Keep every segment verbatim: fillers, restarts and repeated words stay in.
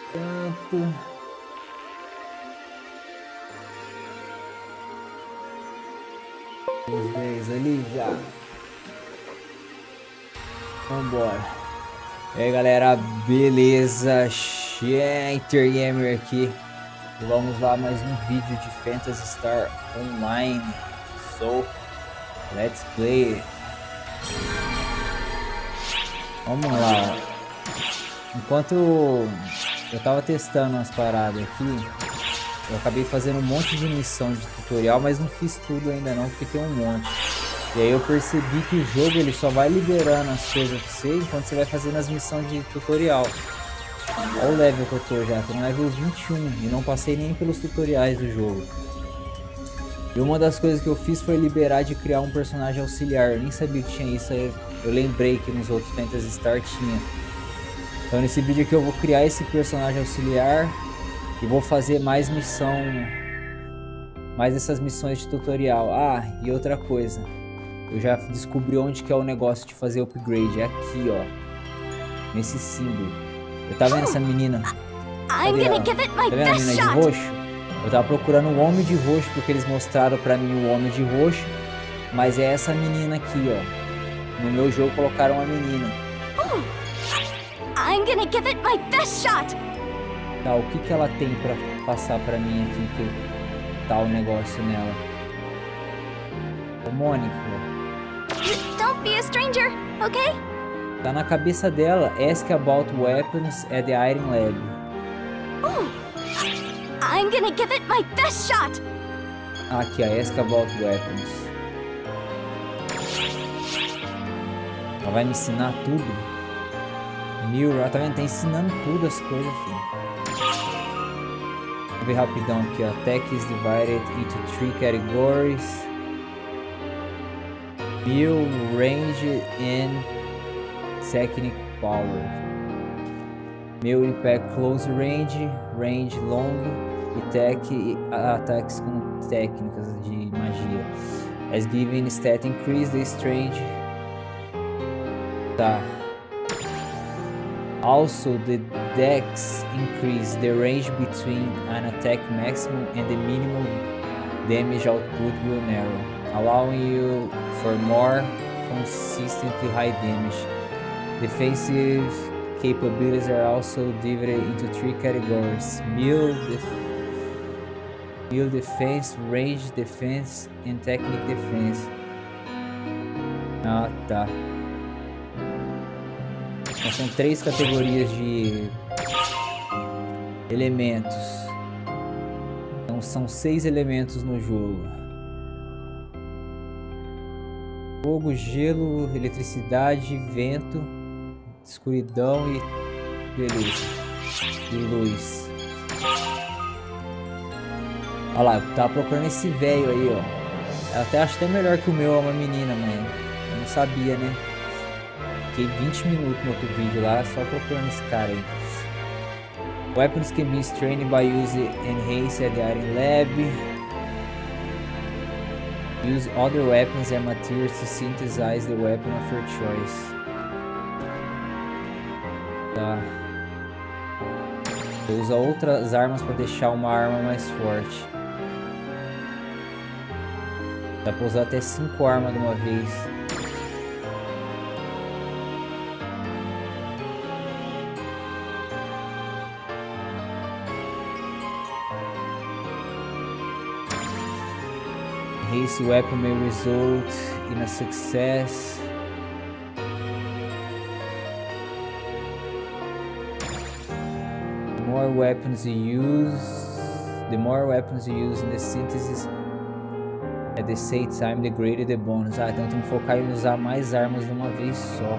Tanto. Os dez ali já. Vambora. E aí galera, beleza? Shanter Gamer aqui. E vamos lá, mais um vídeo de Phantasy Star Online. So, let's play. Vamos lá. Enquanto eu tava testando umas paradas aqui, eu acabei fazendo um monte de missão de tutorial, mas não fiz tudo ainda não, porque tem um monte. E aí eu percebi que o jogo ele só vai liberando as coisas pra você enquanto você vai fazendo as missões de tutorial. Olha o level que eu tô já, tô no level vinte e um e não passei nem pelos tutoriais do jogo. E uma das coisas que eu fiz foi liberar de criar um personagem auxiliar. Eu nem sabia que tinha isso, eu lembrei que nos outros Phantasy Star tinha. Então nesse vídeo aqui eu vou criar esse personagem auxiliar e vou fazer mais missão, mais essas missões de tutorial. Ah, e outra coisa, eu já descobri onde que é o negócio de fazer upgrade, é aqui ó, nesse símbolo. Eu tava vendo essa menina, cadê ela? Tá vendo a menina de roxo? Eu tava procurando o homem de roxo porque eles mostraram pra mim o homem de roxo, mas é essa menina aqui ó, no meu jogo colocaram uma menina. I'm gonna give it my best shot. Tá, o que que ela tem pra passar pra mim aqui que tá o negócio nela? Ô Mônica. Don't be a stranger, okay? Tá na cabeça dela, ask about weapons at the Iron Lab. Oh, I'm gonna give it my best shot. Aqui, ó, ask about weapons. Ela vai me ensinar tudo. Mirror, tá vendo? Tá ensinando tudo as coisas, filho. Vamos ver rapidão aqui, ó. Tech is divided into three categories. Build, range and technical power. Meu impact close range, range long e tech e ataques com técnicas de magia. As given stat increase the strange. Tá. Also, the dex increase the range between an attack maximum and the minimum damage output will narrow, allowing you for more consistently high damage. Defensive capabilities are also divided into three categories: melee, def melee defense, range defense, and technique defense. Ah, tá. Então, são três categorias de elementos. Então são seis elementos no jogo: fogo, gelo, eletricidade, vento, escuridão e beleza. E luz. Olha lá, eu tava procurando esse velho aí, ó. Eu até acho até melhor que o meu, é uma menina, mano. Eu não sabia, né? Fiquei vinte minutos no outro vídeo lá só procurando esse cara aí. Weapons can be strained by using enhance at the Iron Lab. Use other weapons and materials to synthesize the weapon of your choice. Tá. Usa outras armas para deixar uma arma mais forte. Dá pra usar até cinco armas de uma vez. Haste weapon may result in a success. The more weapons you use, the more weapons you use in the synthesis at the same time, the greater the bonus. Ah, então tem que focar em usar mais armas de uma vez só.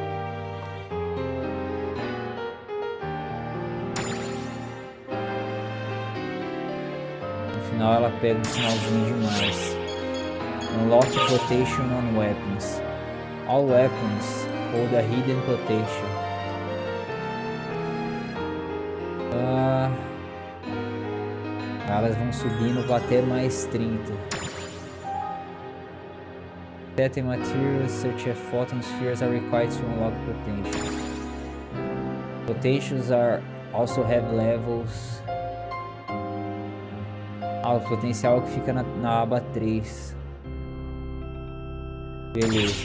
No final ela pega um sinalzinho demais. Unlock protection on weapons. All weapons hold a hidden protection. Ah, elas vão subindo até mais trinta. Certain materials such as photon spheres are required to unlock protection. Potentials are Also have levels. Ah, o potencial que fica na, na aba três. Beleza.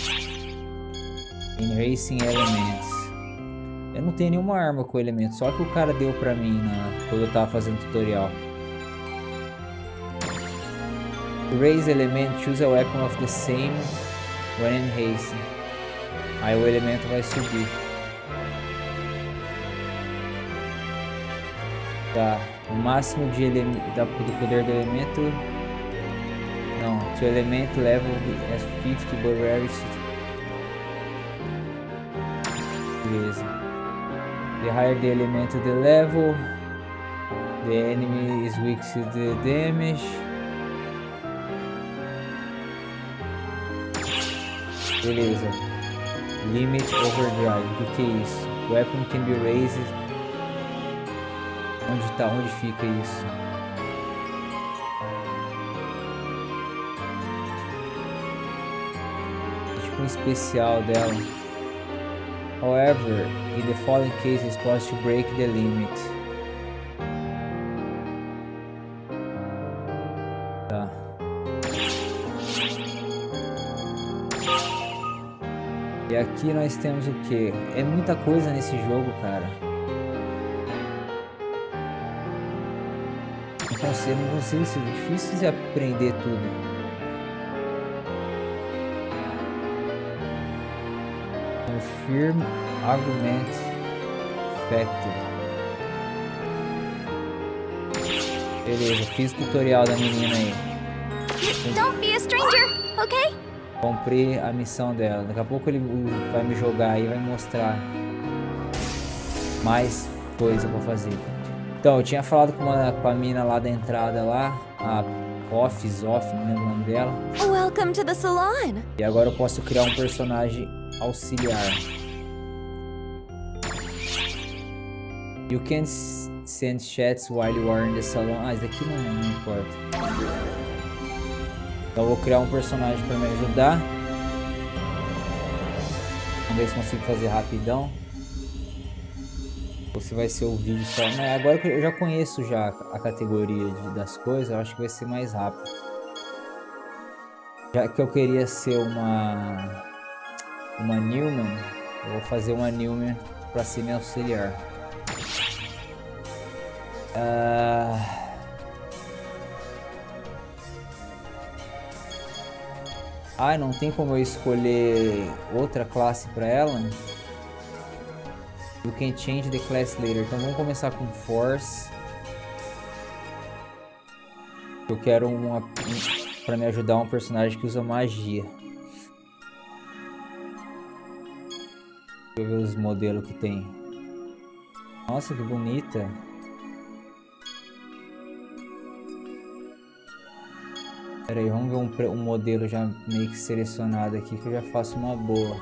In Racing Elements. Eu não tenho nenhuma arma com elemento, só que o cara deu pra mim na, quando eu tava fazendo tutorial. Raise element, choose a weapon of the same when in racing. Aí o elemento vai subir. Tá, o máximo de do poder do elemento. Não, to element level é fifty but rarity. Beleza. The higher the element the level, the enemy is weak to the damage. Beleza. Limit Overdrive. O que é isso? Weapon can be raised. Onde tá? Onde fica isso? É tipo um especial dela. However, in the following case, it's possible to break the limit. Tá. E aqui nós temos o que? É muita coisa nesse jogo, cara. Não consigo, não consigo, é difícil de aprender tudo. Confirm Argument Factor. Beleza, fiz o tutorial da menina aí. Don't be a stranger, okay? Comprei a missão dela. Daqui a pouco ele vai me jogar aí e vai mostrar mais coisa pra fazer. Então, eu tinha falado com, uma, com a mina lá da entrada lá, a Office, Off, não lembro o nome dela. Welcome to the salon. E agora eu posso criar um personagem auxiliar. You can send chats while you are in the salon. Ah, isso daqui não, não importa. Então eu vou criar um personagem para me ajudar. Vamos ver se consigo fazer rapidão. Ou se vai ser o vídeo só. Mas agora que eu já conheço já a categoria de, das coisas, eu acho que vai ser mais rápido. Já que eu queria ser uma uma Newman, eu vou fazer uma Newman para ser meu auxiliar. Uh... Ah, não tem como eu escolher outra classe para ela? You can change the class later. Então vamos começar com Force. Eu quero uma um, para me ajudar, um personagem que usa magia. Deixa eu ver os modelos que tem. Nossa, que bonita. Pera aí, vamos ver um, um modelo já meio que selecionado aqui, que eu já faço uma boa.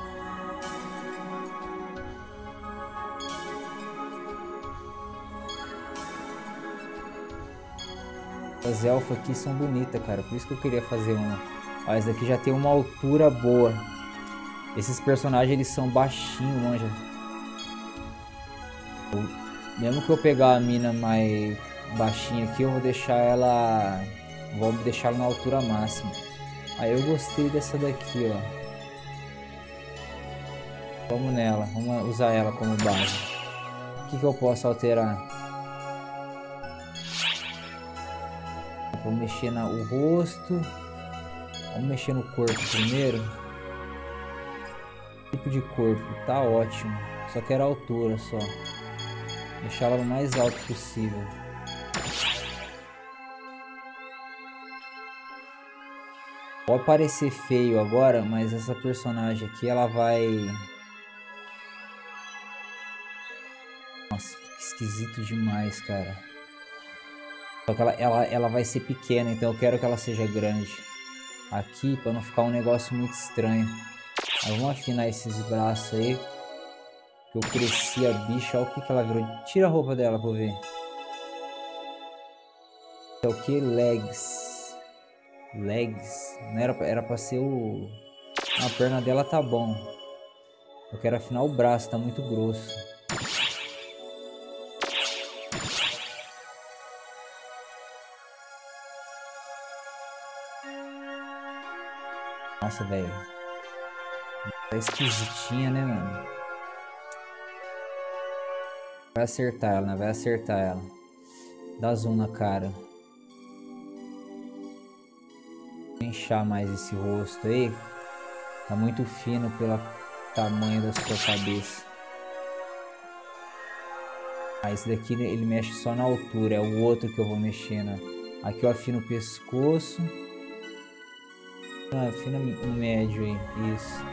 As elfas aqui são bonitas, cara, por isso que eu queria fazer uma. Ó, essa daqui já tem uma altura boa. Esses personagens, eles são baixinhos, manja. Eu, mesmo que eu pegar a mina mais baixinha aqui, eu vou deixar ela... Vou deixar ela na altura máxima. Aí eu gostei dessa daqui, ó. Vamos nela, vamos usar ela como base. O que que eu posso alterar? Vou mexer no rosto. Vamos mexer no corpo primeiro. Tipo de corpo, tá ótimo. Só quero a altura só. Deixar ela o mais alto possível. Pode parecer feio agora, mas essa personagem aqui, ela vai... Nossa, que esquisito demais, cara. Só que ela, ela, ela vai ser pequena, então eu quero que ela seja grande. Aqui, para não ficar um negócio muito estranho. Mas vamos afinar esses braços aí. Que eu cresci a bicha, olha o que, que ela virou. Tira a roupa dela pra eu ver. É o que? Legs. Legs. Não era, era pra ser o... A perna dela tá bom. Eu quero afinar o braço, tá muito grosso. Nossa, velho. Tá esquisitinha, né, mano? Vai acertar ela, né? Vai acertar ela. Dá zoom na cara. Vou inchar mais esse rosto aí. Tá muito fino pelo tamanho da sua cabeça. Ah, esse daqui ele mexe só na altura. É o outro que eu vou mexer, né? Aqui eu afino o pescoço. Ah, afina no médio aí. Isso.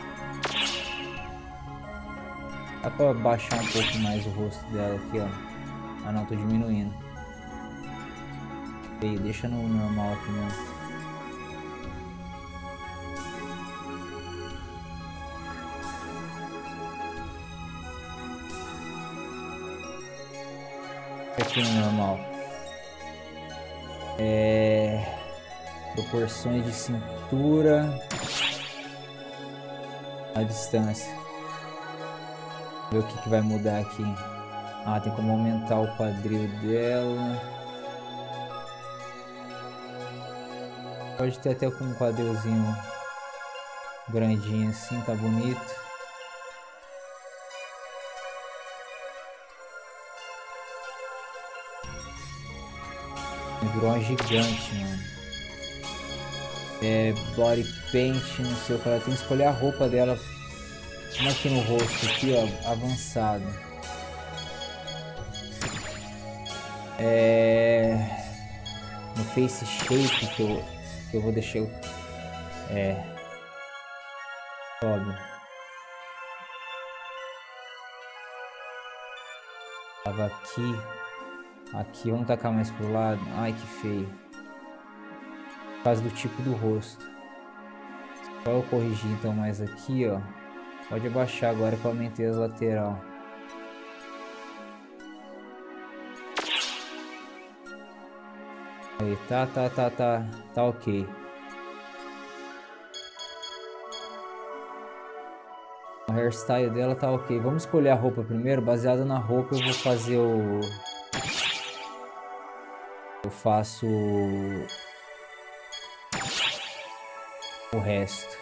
Dá pra baixar um pouco mais o rosto dela aqui, ó. Ah não, tô diminuindo. E deixa no normal aqui mesmo. Aqui no normal. É... Proporções de cintura. A distância. Ver o que, que vai mudar aqui. Ah, tem como aumentar o quadril dela. Pode ter até com um quadrilzinho grandinho assim, tá bonito. Virou uma gigante, mano. É body paint, não sei o que. Ela tem que escolher a roupa dela. Como aqui no rosto, aqui ó, avançado. É... No face shape que eu, que eu vou deixar... É... Sobe. Tava aqui. Aqui, vamos tacar mais pro lado. Ai, que feio. Por causa do tipo do rosto. Só eu corrigir então mais aqui, ó. Pode abaixar agora que eu aumentei as lateral. Aí, tá, tá, tá, tá, tá ok. O hairstyle dela tá ok. Vamos escolher a roupa primeiro. Baseado na roupa eu vou fazer o... Eu faço... O resto.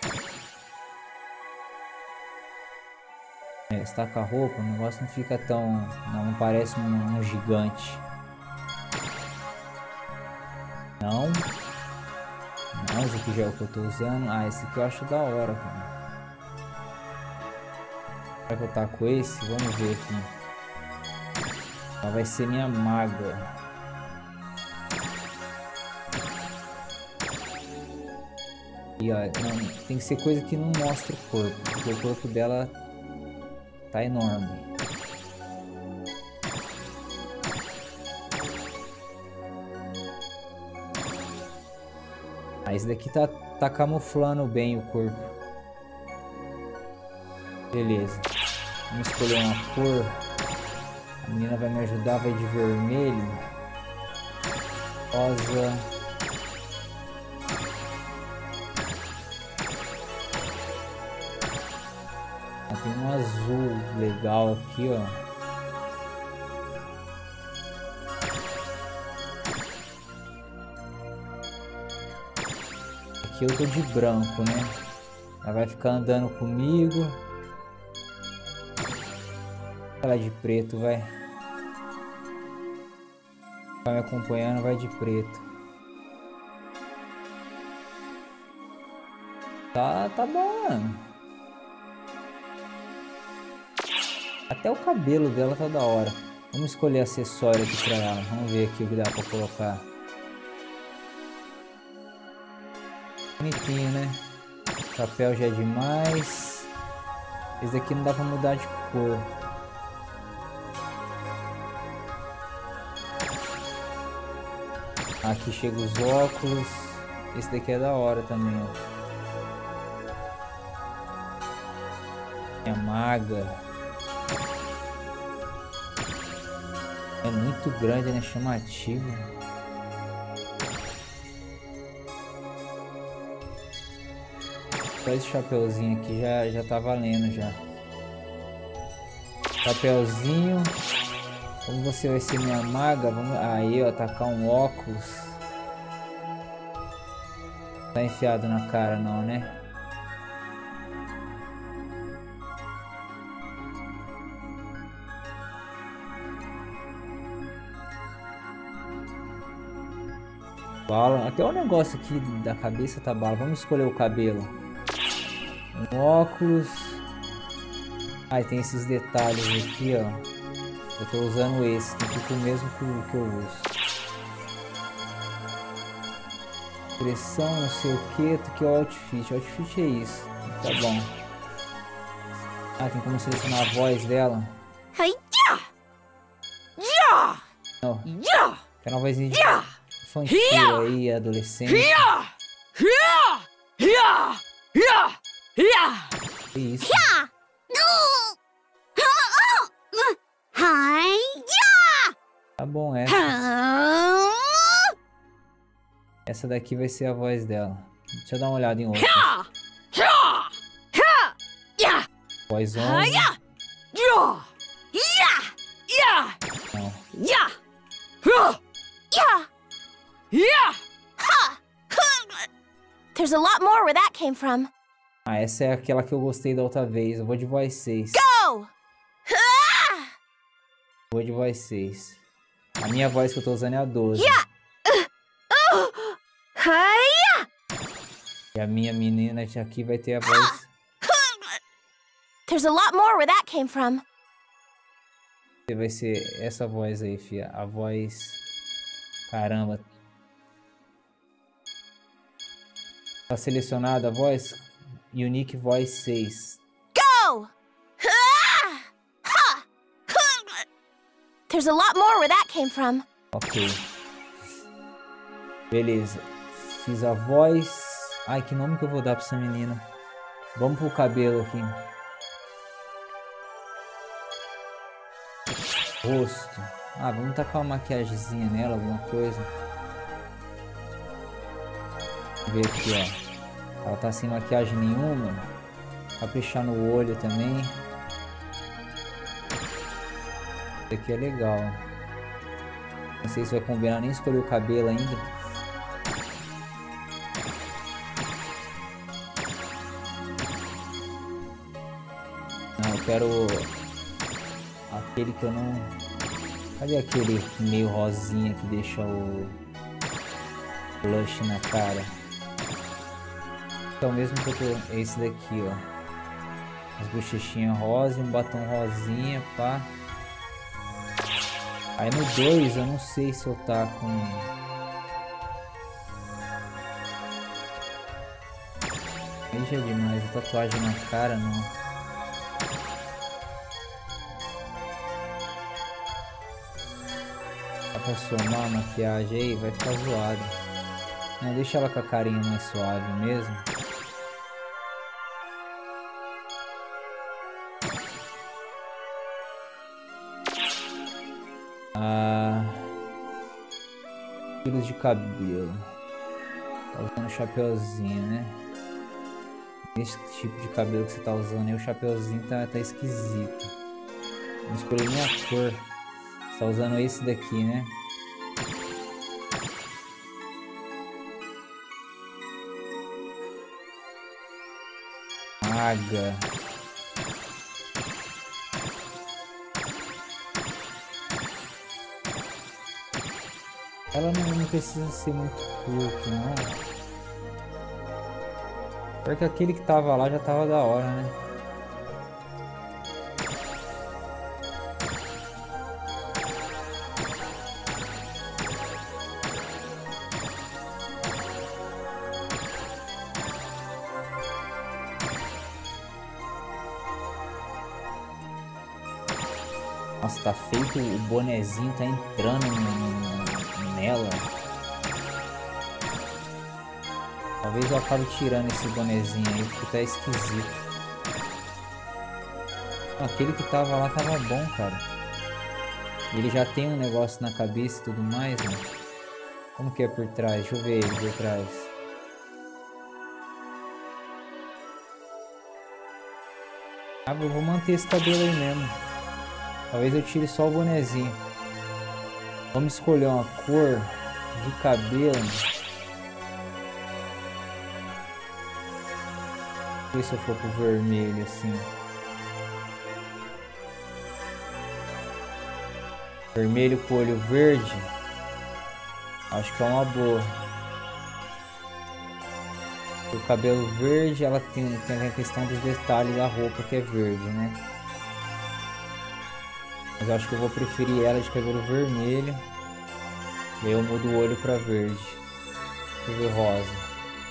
É, está com a roupa, o negócio não fica tão... Não, não parece um, um gigante. Não. Não, esse aqui já é o que eu tô usando. Ah, esse aqui eu acho da hora, cara. Será que eu taco esse? Vamos ver aqui. Ela vai ser minha maga. E ó, não, tem que ser coisa que não mostra o corpo, porque o corpo dela tá enorme. Ah, esse daqui tá, tá camuflando bem o corpo. Beleza. Vamos escolher uma cor. A menina vai me ajudar, vai de vermelho. Rosa. Tem um azul legal aqui, ó. Aqui eu tô de branco, né? Ela vai ficar andando comigo. Ela de preto, vai. Vai me acompanhando, vai de preto. Tá, tá bom, mano. Até o cabelo dela tá da hora. Vamos escolher acessório aqui pra ela. Vamos ver aqui o que dá pra colocar. Bonitinho, né? Chapéu já é demais. Esse daqui não dá pra mudar de cor. Aqui chega os óculos. Esse daqui é da hora também, ó. É maga. É muito grande, né? Chamativo. Só esse chapeuzinho aqui já, já tá valendo já. Chapeuzinho. Como você vai ser minha maga, vamos... Aí, ó, tacar um óculos. Tá enfiado na cara não, né? Bala. Até o negócio aqui da cabeça tá bala. Vamos escolher o cabelo. Um óculos. Aí ah, tem esses detalhes aqui, ó. Eu tô usando esse. Tem que ser o mesmo que, que eu uso. Pressão, não sei o que. Aqui é o outfit. O outfit é isso. Tá bom. Ah, tem como selecionar a voz dela. Não. Que é uma vozinha de infantil aí, adolescente. Que isso? Tá bom, é. Essa daqui vai ser a voz dela. Deixa eu dar uma olhada em outra. Voz onze. Não. There's a lot more where that came from. Ah, essa é aquela que eu gostei da outra vez. Eu vou de voz seis. Go! Vou de voz seis. A minha voz que eu tô usando é a doze. E a minha menina aqui vai ter a voz... There's a lot more where that came from. Vai ser essa voz aí, fia. A voz... Caramba. Tá selecionada a voz? Unique Voice seis. Go! There's a lot more where that came from. Ok. Beleza. Fiz a voz. Ai, que nome que eu vou dar pra essa menina? Vamos pro cabelo aqui. Rosto. Ah, vamos tacar uma maquiagemzinha nela, alguma coisa. Vamos ver aqui, ó. Ela tá sem maquiagem nenhuma. Caprichar no olho também. Isso aqui é legal. Não sei se vai combinar, nem escolher o cabelo ainda. Não, eu quero aquele que eu não... Cadê aquele meio rosinha que deixa o blush na cara? É o mesmo que eu tô... É esse daqui, ó. As bochechinhas rosa e um batom rosinha, pá. Aí no dois eu não sei se eu tá com... Aí já é demais, a tatuagem na cara não. Dá pra somar a maquiagem aí, vai ficar zoado. Não, deixa ela com a carinha mais suave mesmo. Ah, estilos de cabelo. Tá usando chapeuzinho, né? Esse tipo de cabelo que você tá usando aí, o chapeuzinho tá, tá esquisito. Vou escolher minha cor. Você tá usando esse daqui, né? Maga. Ela não, não precisa ser muito curto, não. Porque aquele que tava lá já tava da hora, né? Nossa, tá feito, o bonezinho tá entrando no, no, nela. Talvez eu acabe tirando esse bonezinho aí, porque tá esquisito. Aquele que tava lá tava bom, cara. Ele já tem um negócio na cabeça e tudo mais, né? Como que é por trás? Deixa eu ver ele por trás. Ah, eu vou manter esse cabelo aí mesmo. Talvez eu tire só o bonezinho. Vamos escolher uma cor de cabelo. Deixa eu ver se eu for pro vermelho assim. Vermelho com olho verde. Acho que é uma boa. O cabelo verde, ela tem, tem a questão dos detalhes da roupa que é verde, né? Mas eu acho que eu vou preferir ela de cabelo vermelho. E aí eu mudo o olho pra verde. Deixa eu ver rosa.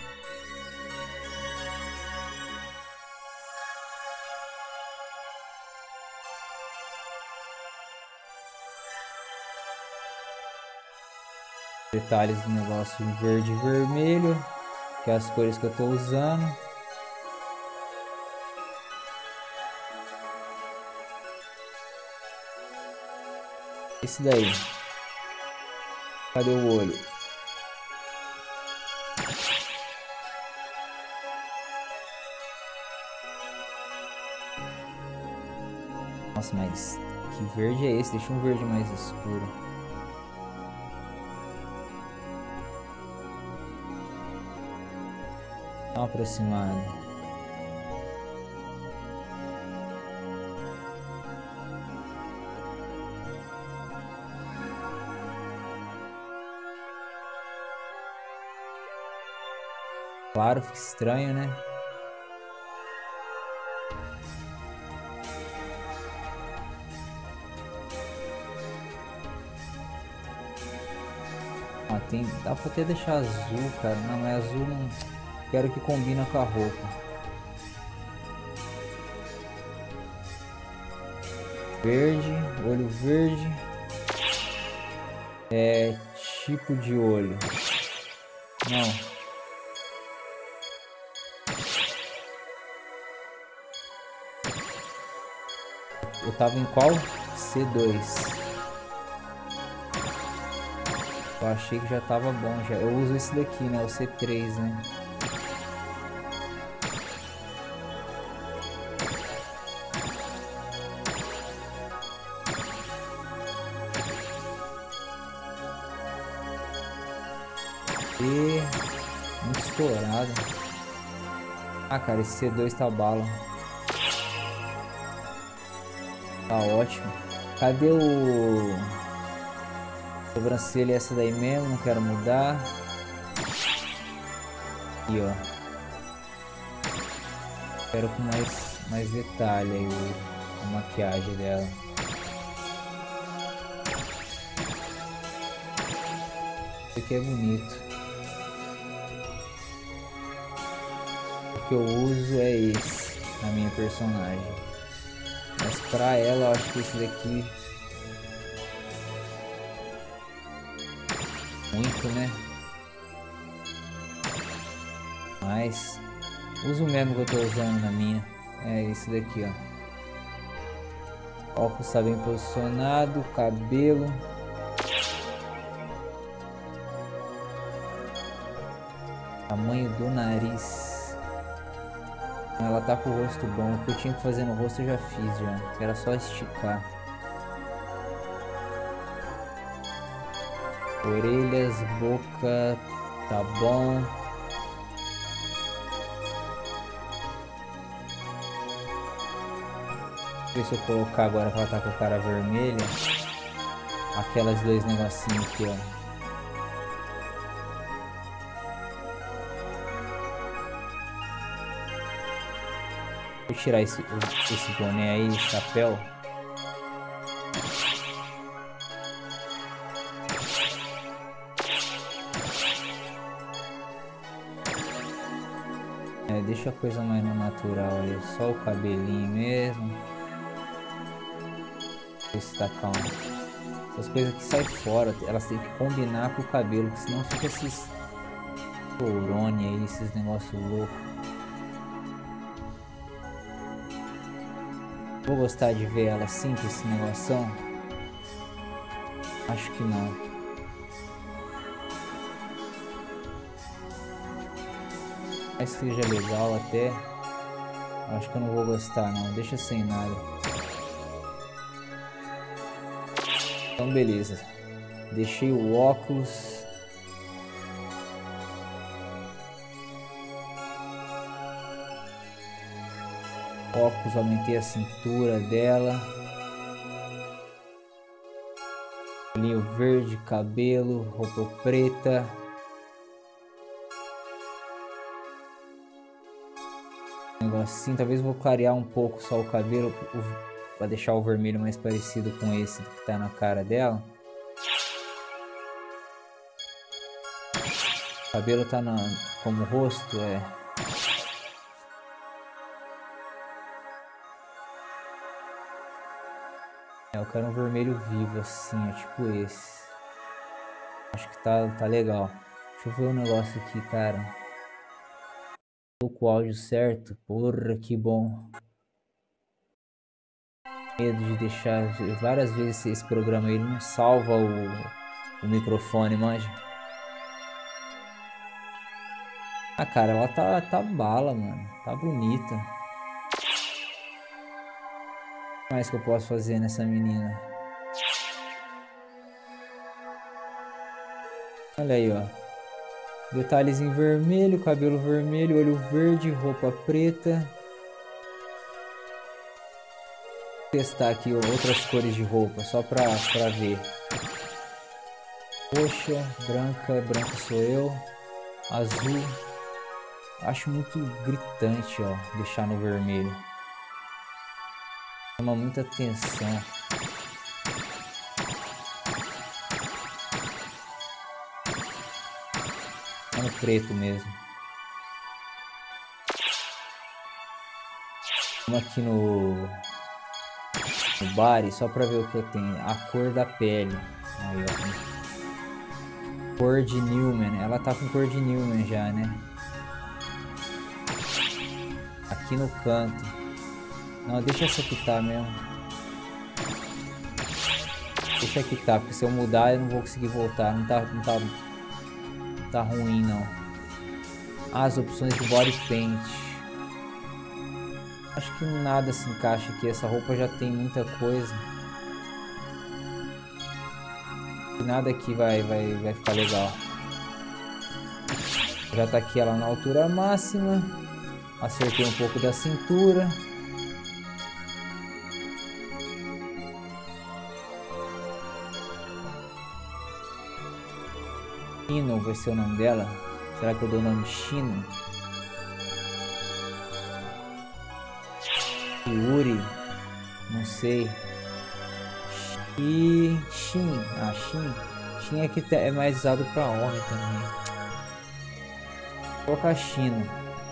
Detalhes do negócio em verde e vermelho, que é as cores que eu tô usando. Esse daí. Cadê o olho? Nossa, mas que verde é esse? Deixa um verde mais escuro. Dá uma aproximada. Claro, fica estranho, né? Ah, tem, dá pra até deixar azul, cara. Não, mas azul não quero que combina com a roupa. Verde, olho verde. É tipo de olho. Não. Eu tava em qual? C dois. Eu achei que já tava bom já. Eu uso esse daqui, né? O C três, né? E... muito estourado. Ah, cara, esse C dois tá bala. Tá ótimo. Cadê o... sobrancelha? Essa daí mesmo, não quero mudar. Aqui, ó. Quero com mais, mais detalhe aí o, a maquiagem dela. Esse aqui é bonito. O que eu uso é esse na minha personagem. Mas pra ela eu acho que esse daqui muito, né? Mas uso o mesmo que eu tô usando na minha. É esse daqui, ó. Óculos tá bem posicionado, cabelo. Tamanho do nariz. Ela tá com o rosto bom. O que eu tinha que fazer no rosto eu já fiz já. Era só esticar. Orelhas, boca, tá bom. Ver se eu colocar agora que ela tá com a cara vermelha. Aquelas dois negocinhos aqui, ó. Vou tirar esse, esse boné aí, esse chapéu. É, deixa a coisa mais no natural ali, só o cabelinho mesmo. Esse tá calmo. Essas coisas que saem fora, elas têm que combinar com o cabelo, porque senão fica esses corone aí, esses negócios loucos. Vou gostar de ver ela assim, com esse negoção? Acho que não. Mas seja legal até. Acho que eu não vou gostar não. Deixa sem nada. Então beleza. Deixei o óculos. Óculos, aumentei a cintura dela. Olhinho verde, cabelo, roupa preta. negocinho. Talvez vou clarear um pouco só o cabelo para deixar o vermelho mais parecido com esse que tá na cara dela. O cabelo tá na, como rosto, é. É, eu quero um vermelho vivo assim, ó, tipo esse. Acho que tá, tá legal. Deixa eu ver um negócio aqui, cara. Tô com o áudio certo. Porra, que bom. Medo de deixar várias vezes esse programa ele não salva o, o microfone, manja. Ah, cara, ela tá, tá bala, mano. Tá bonita. O que mais que eu posso fazer nessa menina? Olha aí, ó. Detalhes em vermelho, cabelo vermelho, olho verde, roupa preta. Vou testar aqui outras cores de roupa, só pra, pra ver. Roxa, branca, branco sou eu. Azul. Acho muito gritante, ó, deixar no vermelho. Chama muita atenção. No preto mesmo. Vamos aqui no, no bar só para ver o que eu tenho. A cor da pele. Aí, ó. Cor de Newman. Ela tá com cor de Newman já, né? Aqui no canto. Não, deixa essa aqui tá mesmo. Deixa aqui tá, porque se eu mudar eu não vou conseguir voltar. Não tá, não tá, tá ruim não. Ah, as opções de body paint. Acho que nada se encaixa aqui. Essa roupa já tem muita coisa. E nada aqui vai, vai, vai ficar legal. Já tá aqui ela na altura máxima. Acertei um pouco da cintura. Shino vai ser o nome dela. Será que eu dou o nome Shino? Yuri? Não sei. E Shin. Ah, Shin. Shin é que é mais usado para homem também. Vou colocar Shino.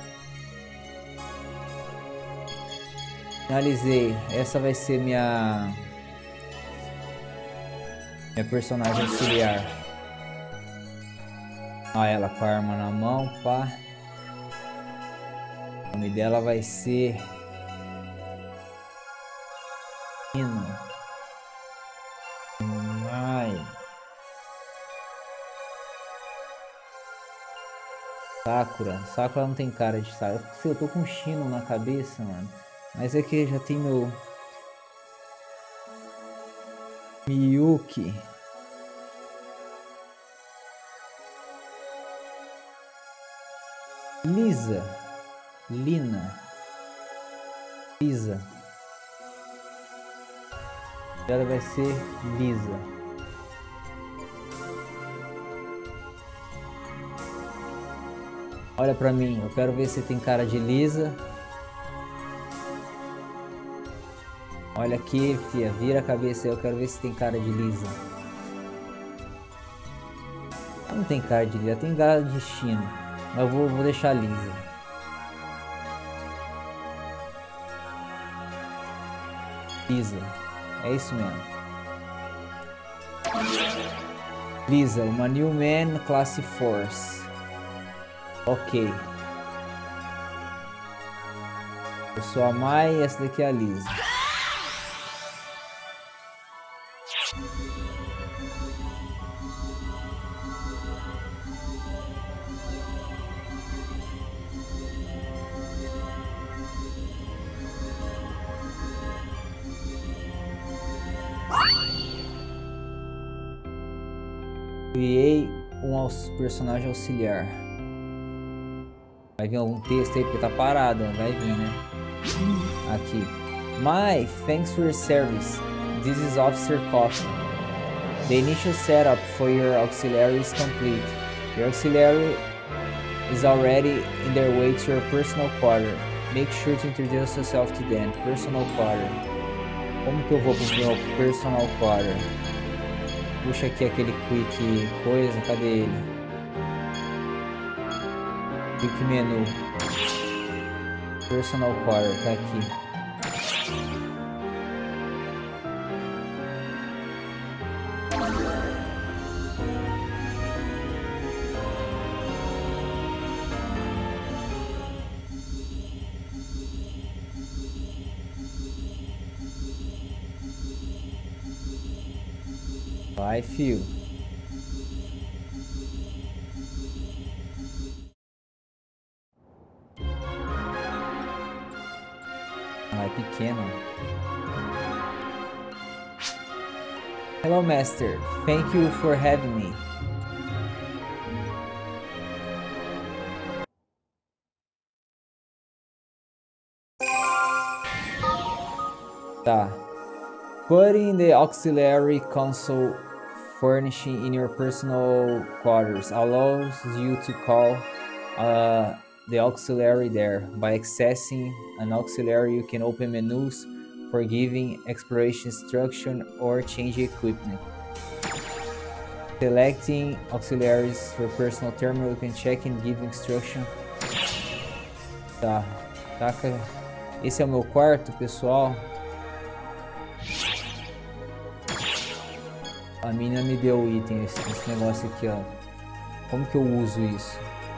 Finalizei. Essa vai ser minha minha personagem auxiliar. Olha ela com a arma na mão, pá. O nome dela vai ser Hino. Ai. Sakura. Sakura não tem cara de Sakura. Eu tô com um Shino na cabeça, mano. Mas é que já tem meu Miyuki. Lisa. Lina. Lisa. Ela vai ser Lisa. Olha pra mim, eu quero ver se tem cara de Lisa. Olha aqui, fia, vira a cabeça aí, eu quero ver se tem cara de Lisa. Não tem cara de Lisa, tem cara de Shino. Mas eu vou, vou deixar Lisa. Lisa, é isso mesmo. Lisa, uma New Man Classe Force. Ok. Eu sou a Mai e essa daqui é a Lisa. Criei um personagem auxiliar. Vai vir algum texto aí porque tá parado, vai vir, né? Aqui. My, thanks for your service. This is Officer Coffin. The initial setup for your auxiliary is complete. Your auxiliary is already in their way to your personal quarter. Make sure to introduce yourself to them. Personal quarter. Como que eu vou pro meu personal quarter? Puxa aqui aquele quick coisa, cadê ele? Quick menu. Personal quarter, tá aqui. Vai, fio. Ah, é pequeno. Hello, Master. Thank you for having me. Tá. Putting the auxiliary console furnishing in your personal quarters allows you to call uh, the auxiliary there. By accessing an auxiliary, you can open menus for giving exploration instruction or change equipment. Selecting auxiliaries for personal terminal, you can check and give instruction. Tá, taca. Esse é o meu quarto, pessoal. A menina me deu o item, esse, esse negócio aqui, ó. Como que eu uso isso?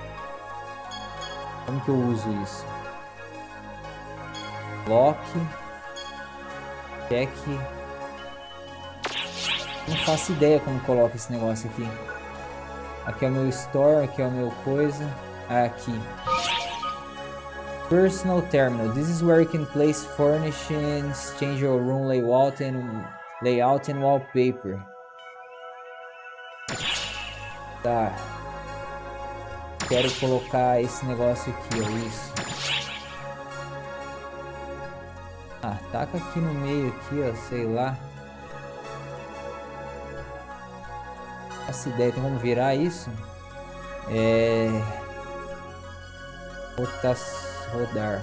Como que eu uso isso? Lock. Check. Não faço ideia como coloca esse negócio aqui. Aqui é o meu store, aqui é o meu coisa. Ah, aqui. Personal terminal. This is where you can place furnishings, change your room layout and layout and wallpaper. Tá. Quero colocar esse negócio aqui, ó, isso. Ah, taca aqui no meio aqui, ó, sei lá. Essa ideia, tem como virar isso? É... Botar, rodar.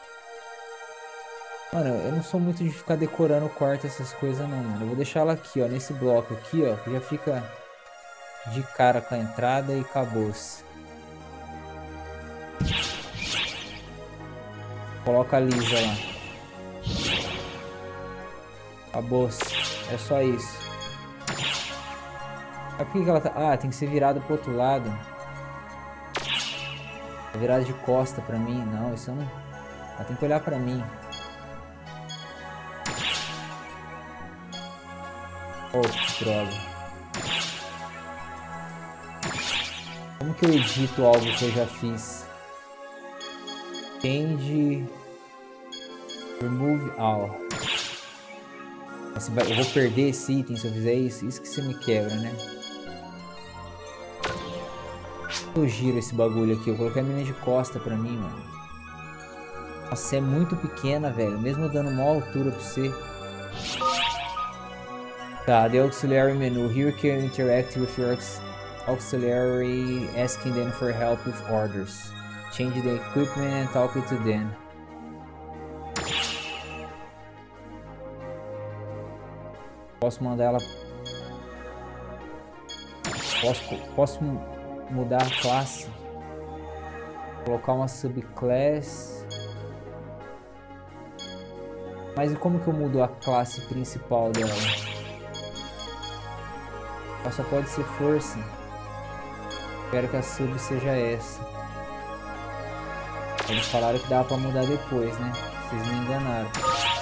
Mano, eu não sou muito de ficar decorando o quarto, essas coisas não, mano. Eu vou deixar ela aqui, ó, nesse bloco aqui, ó, que já fica de cara com a entrada e acabou-se. Coloca a lisa lá. Acabou-se. É só isso. Mas por que que ela tá... Ah, tem que ser virada pro outro lado. Tá virada de costa pra mim. Não, isso eu não... Ela tem que olhar pra mim. Oh, que droga. Como que eu edito algo que eu já fiz? Change... Remove all. Eu vou perder esse item se eu fizer isso. Isso que você me quebra, né? Eu giro esse bagulho aqui. Eu coloquei a menina de costa pra mim, mano. Nossa, é muito pequena, velho. Mesmo dando maior altura pra você. Tá, the auxiliary menu. Here you can interact with your auxiliary, asking them for help with orders. Change the equipment and talk to them. Posso mandar ela... Posso, posso mudar a classe. Colocar uma subclass. Mas e como que eu mudo a classe principal dela? Ela só pode ser força. Espero que a sub seja essa. Eles falaram que dava pra mudar depois, né? Vocês me enganaram.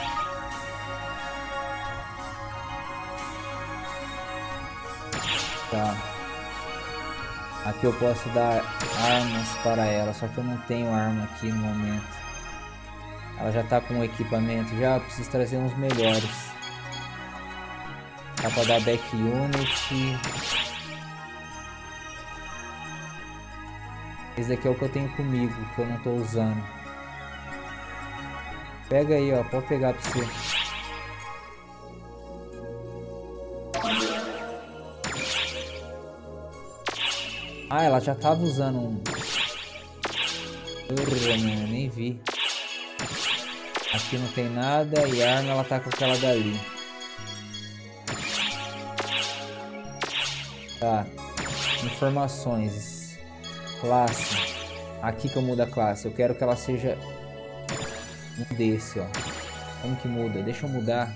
Tá. Aqui eu posso dar armas para ela, só que eu não tenho arma aqui no momento. Ela já tá com o equipamento já, eu preciso trazer uns melhores. Dá pra dar back unit. Esse daqui é o que eu tenho comigo, que eu não tô usando. Pega aí, ó, pode pegar pra você. Ah, ela já tava usando um... Urra, mano, nem vi. Aqui não tem nada e a arma ela tá com aquela dali. Tá. Informações. Classe. Aqui que eu mudo a classe. Eu quero que ela seja um desse, ó. Como que muda? Deixa eu mudar.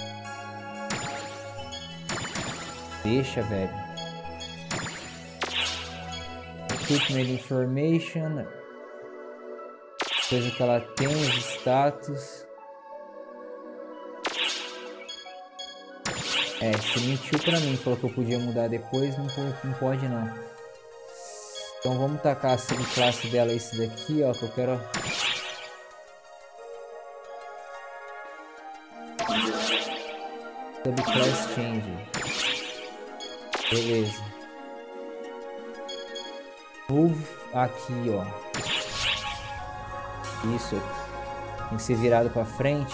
Deixa, velho. Equipment information. Coisa que ela tem, os status. É, se mentiu pra mim, falou que eu podia mudar depois, não, não pode não. Então vamos tacar a subclasse dela, esse daqui, ó, que eu quero... Subclass change. Beleza. Move aqui, ó. Isso. Tem que ser virado pra frente.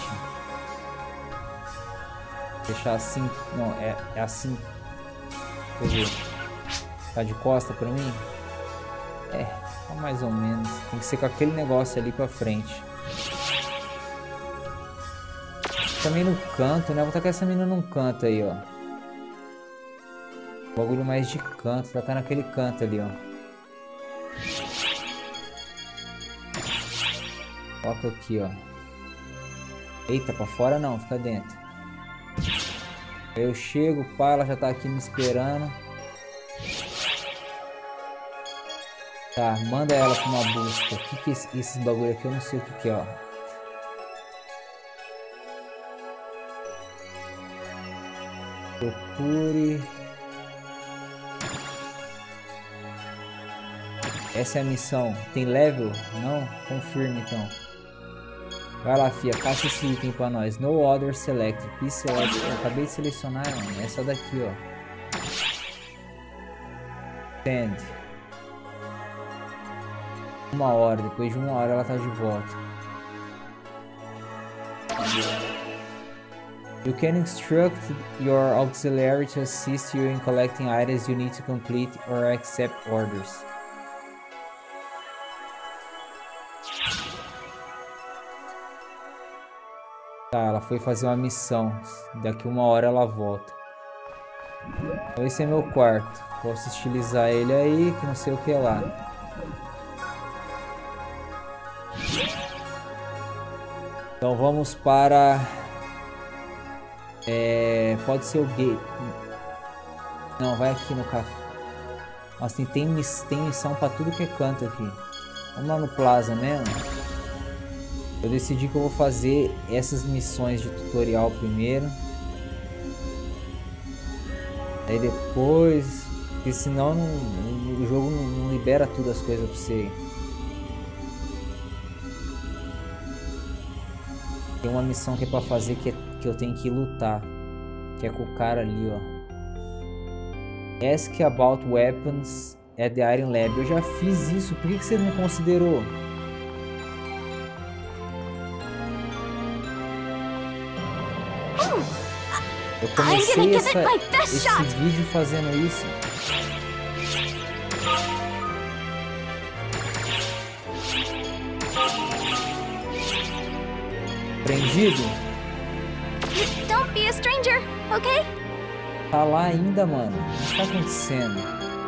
Deixar assim. Não, é, é assim. Quer ver? Tá de costa pra mim? É, tá mais ou menos. Tem que ser com aquele negócio ali pra frente. Também no canto, né? Vou tacar essa menina num canto aí, ó. Bagulho mais de canto. Tacar naquele canto ali, ó. Coloca aqui, ó. Eita, pra fora não, fica dentro. Aí eu chego, pá, ela já tá aqui me esperando. Tá, manda ela pra uma busca. O que que é esse, esses bagulho aqui? Eu não sei o que que é, ó. Procure. Essa é a missão. Tem level? Não? Confirme então. Vai lá, fia. Caça esse item pra nós. No order select. Please select. Eu acabei de selecionar, mano. Essa daqui, ó. Send. Uma hora. Depois de uma hora ela tá de volta. You can instruct your auxiliary to assist you in collecting items you need to complete or accept orders. Tá, ela foi fazer uma missão. Daqui uma hora ela volta. Então esse é meu quarto. Posso estilizar ele aí, que não sei o que lá. Então vamos para... É, pode ser o gate. Não, vai aqui no café. Nossa, tem, tem, tem missão pra tudo que é canto aqui. Vamos lá no Plaza mesmo. Eu decidi que eu vou fazer essas missões de tutorial primeiro. Aí depois... Porque senão não, o jogo não, não libera tudo as coisas pra você. Tem uma missão que é pra fazer que, é, que eu tenho que lutar. Que é com o cara ali, ó. Ask about weapons at the Iron Lab. Eu já fiz isso, por que, que você não considerou? Eu comecei essa, esse vídeo fazendo isso. Prendido? Don't be a stranger, okay? Tá lá ainda, mano. O que tá acontecendo?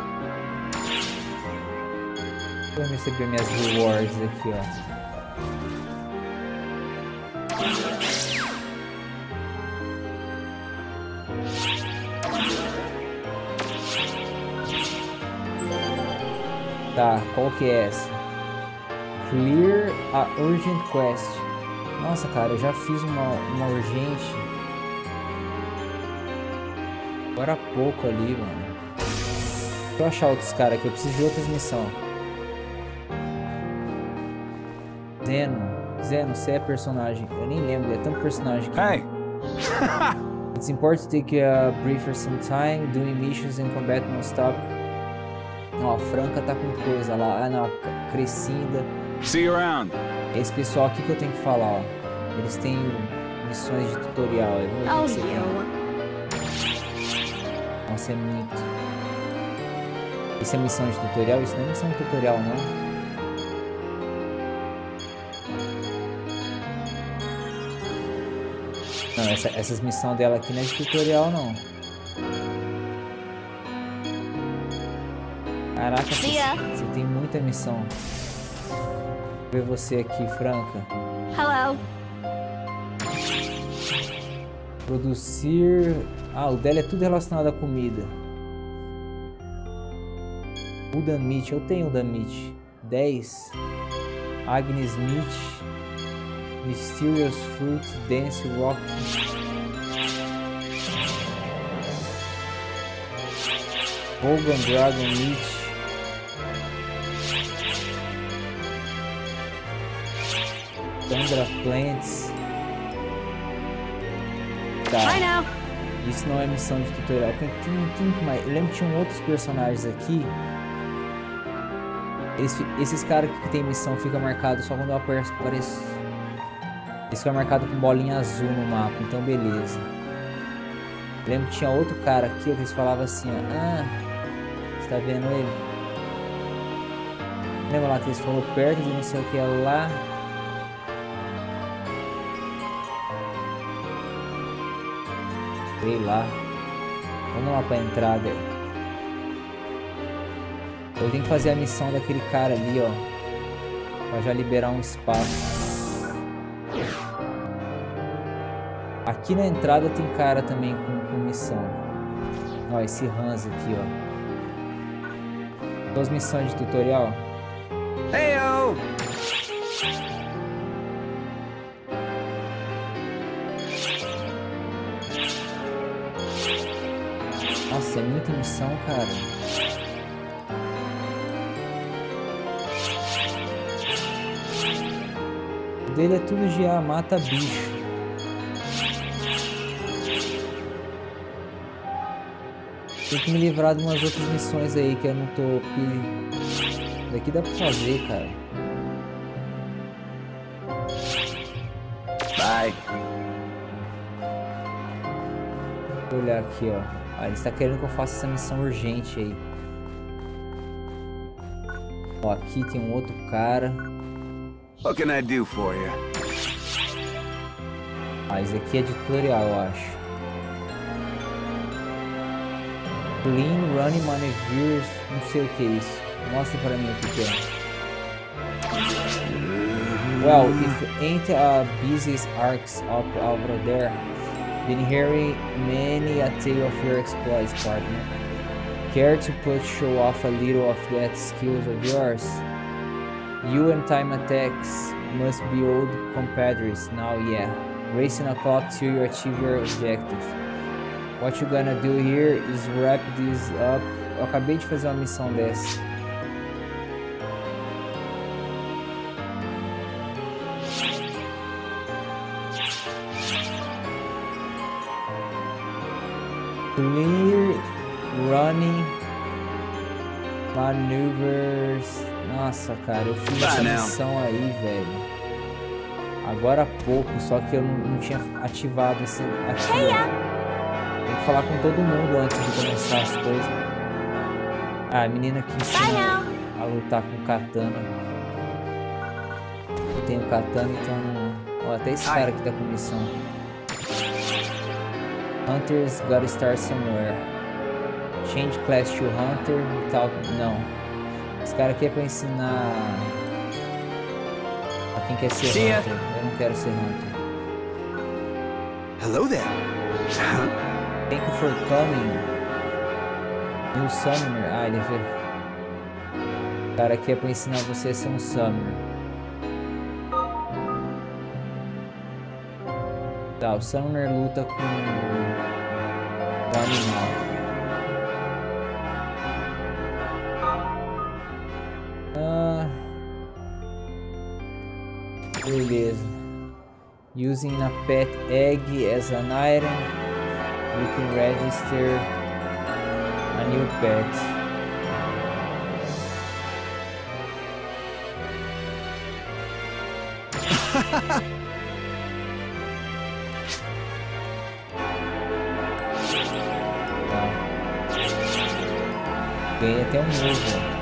Deixa eu receber minhas rewards aqui, ó. Tá, qual que é essa? Clear a Urgent Quest. Nossa, cara, eu já fiz uma, uma urgente. Agora há pouco ali, mano. Deixa eu achar outros caras aqui, eu preciso de outras missões. Zeno. Zeno, você é personagem. Eu nem lembro, é tanto personagem aqui. Hey. It's important to take a break for some time. Doing missions and combat non-stop. Ó, a Franca tá com coisa lá. Ah, não, a Crescida. See you around. Esse pessoal aqui que eu tenho que falar, ó. Eles têm missões de tutorial. Oh, you. Nossa, é muito. Isso é missão de tutorial? Isso não é missão de tutorial, não. essa, essas missões dela aqui não é de tutorial, não. Caraca, você, você tem muita missão. Vou ver você aqui, Franca. Hello. Produzir... Ah, o dela é tudo relacionado à comida. O Damit, eu tenho o Damit. dez. Agnes Meat. Mysterious Fruit, Dance Rock. Hogan Dragon Meat. Sandra Plants. Tá. Isso não é missão de tutorial. Tem, tem, tem mais. Eu lembro que tinham outros personagens aqui. Eles, esses caras que tem missão ficam marcados só quando eu apareço. Eles ficam marcados com bolinha azul no mapa. Então beleza. Eu lembro que tinha outro cara aqui que eles falavam assim, ó. Ah, você tá vendo ele? Lembra lá que eles falaram perto de não sei o que é lá. Sei lá. Vamos lá pra entrada. Eu tenho que fazer a missão daquele cara ali, ó. Pra já liberar um espaço. Aqui na entrada tem cara também com, com missão. Ó, esse Hans aqui, ó. Duas missões de tutorial. Heyo! Nossa, é muita missão, cara. O dele é tudo G A, mata bicho. Tem que me livrar de umas outras missões aí que eu não tô... Porque... Daqui dá pra fazer, cara. Bye. Vou olhar aqui, ó. Ah, ele está querendo que eu faça essa missão urgente aí. Ó, aqui tem um outro cara. What can I do for you? Ah, esse aqui é de tutorial, eu acho. Clean, Running Maneuvers, não sei o que é isso. Mostra pra mim o que é. Well, if ain't a busiest arcs up over there, been hearing many a tale of your exploits, partner. Care to put show off a little of that skills of yours? You and Time Attacks must be old compadres now, yeah. Racing a clock till you achieve your objectives. What you gonna do here is wrap this up. Eu acabei de fazer uma missão dessa. Clear, running, maneuvers. Nossa, cara, eu fiz essa missão aí, velho. Agora há pouco, só que eu não, não tinha ativado esse aqui. Tem que falar com todo mundo antes de começar as coisas. Ah, a menina que ensina a lutar com katana. Eu tenho katana, então... Ó, até esse cara aqui tá com missão. Hunters gotta start somewhere. Change class to Hunter without... Não. Esse cara aqui é pra ensinar... A quem quer ser See Hunter. Eu não quero ser Hunter. Hello there. Thank you for coming. New Summoner. Ah, ele vê. O cara aqui é pra ensinar você a ser um Summoner. Tá, o Summoner luta com o animal. Ah, beleza. Using a pet egg as an item, you can register a new pet. Tá. Ganhei até um novo.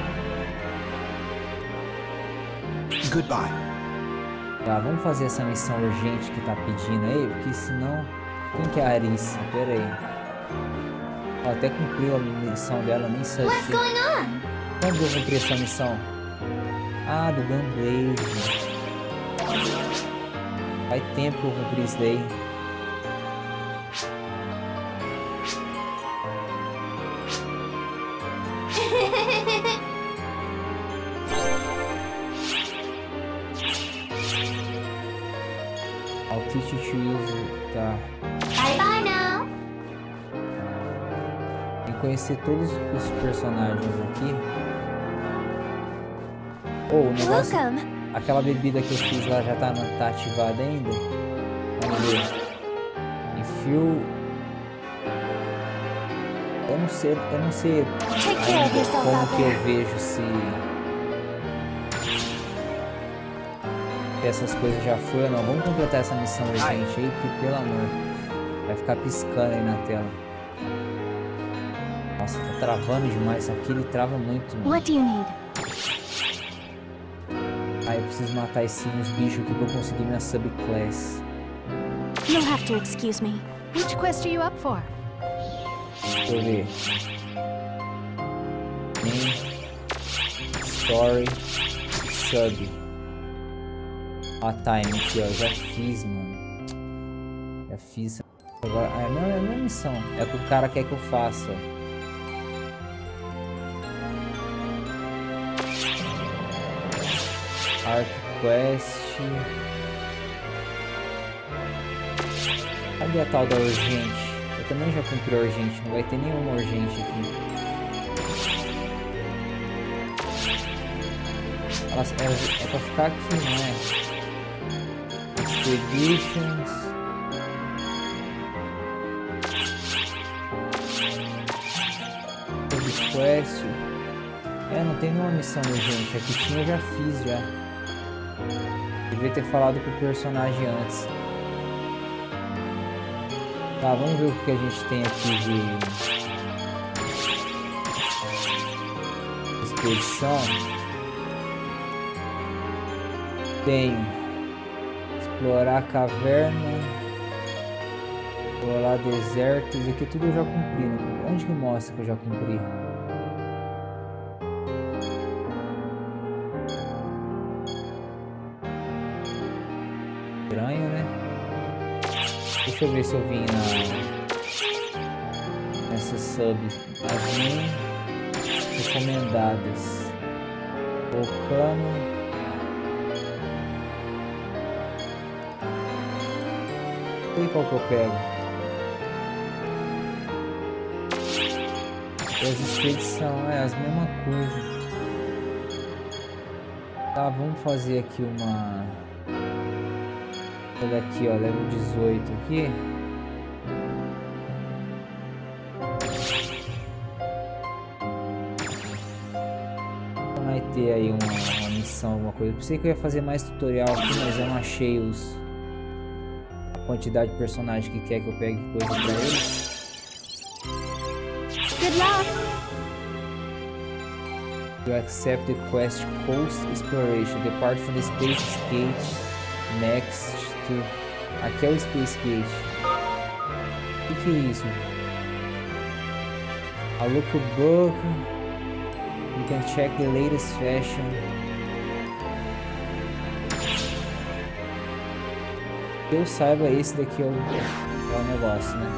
Goodbye. Tá, vamos fazer essa missão urgente que tá pedindo aí, porque senão Quem que é a Arissa? Pera aí. Ela até cumpriu a missão dela, nem sei. What's going on? Quando eu cumpri essa missão? Ah, do Gunblade. Faz tempo que eu cumpri isso daí. I'll teach you to use, tá. Bye bye now. E conhecer todos os personagens aqui. Oh, o negócio. Welcome. Aquela bebida que eu fiz lá já tá, não tá ativada ainda? Vamos ver. Enfio. Eu não sei, eu não sei Take care of ainda yourself out como que there. eu vejo se... se essas coisas já foram ou não. Vamos completar essa missão urgente aí, porque pelo amor. Vai ficar piscando aí na tela. Nossa, tá travando demais. Isso aqui ele trava muito, mano. What do you need? Ah, eu preciso matar esses uns bichos aqui pra eu conseguir minha subclass. You'll have to excuse me. Which quest are you up for? Deixa eu ver. Main, story, sub. A time aqui, ó. Já fiz, mano. Já fiz. Agora, é a minha, é a minha missão. É o que o cara quer que eu faça. Arc Quest. Cadê a tal da urgente? Eu também já cumpri a urgente, não vai ter nenhuma urgente aqui. Elas, elas, é pra ficar aqui, não é? Expeditions. Quest. É, não tem nenhuma missão urgente. Aqui tinha, eu já fiz já. Devia ter falado com o personagem antes. Tá, vamos ver o que a gente tem aqui de expedição. Tenho explorar a caverna, explorar desertos. Aqui tudo eu já cumpri, né? Onde que mostra que eu já cumpri? Estranho, né? Deixa eu ver se eu vim na nessa sub. As minhas recomendadas. Volcano. E qual que eu pego? As expedições, é as mesmas coisas. Tá, vamos fazer aqui uma... Olha aqui, ó, level dezoito aqui. Vai ter aí uma, uma missão, alguma coisa. Eu pensei que eu ia fazer mais tutorial aqui, mas eu não achei os... a quantidade de personagens que quer que eu pegue coisa pra eles. Good luck. You accept the quest Coast Exploration. Depart from the Space Gate. Next to... Aqui é o Space Gate. O que, que é isso? A lookbook. You can check the latest fashion. Que eu saiba, esse daqui é o, é o negócio, né?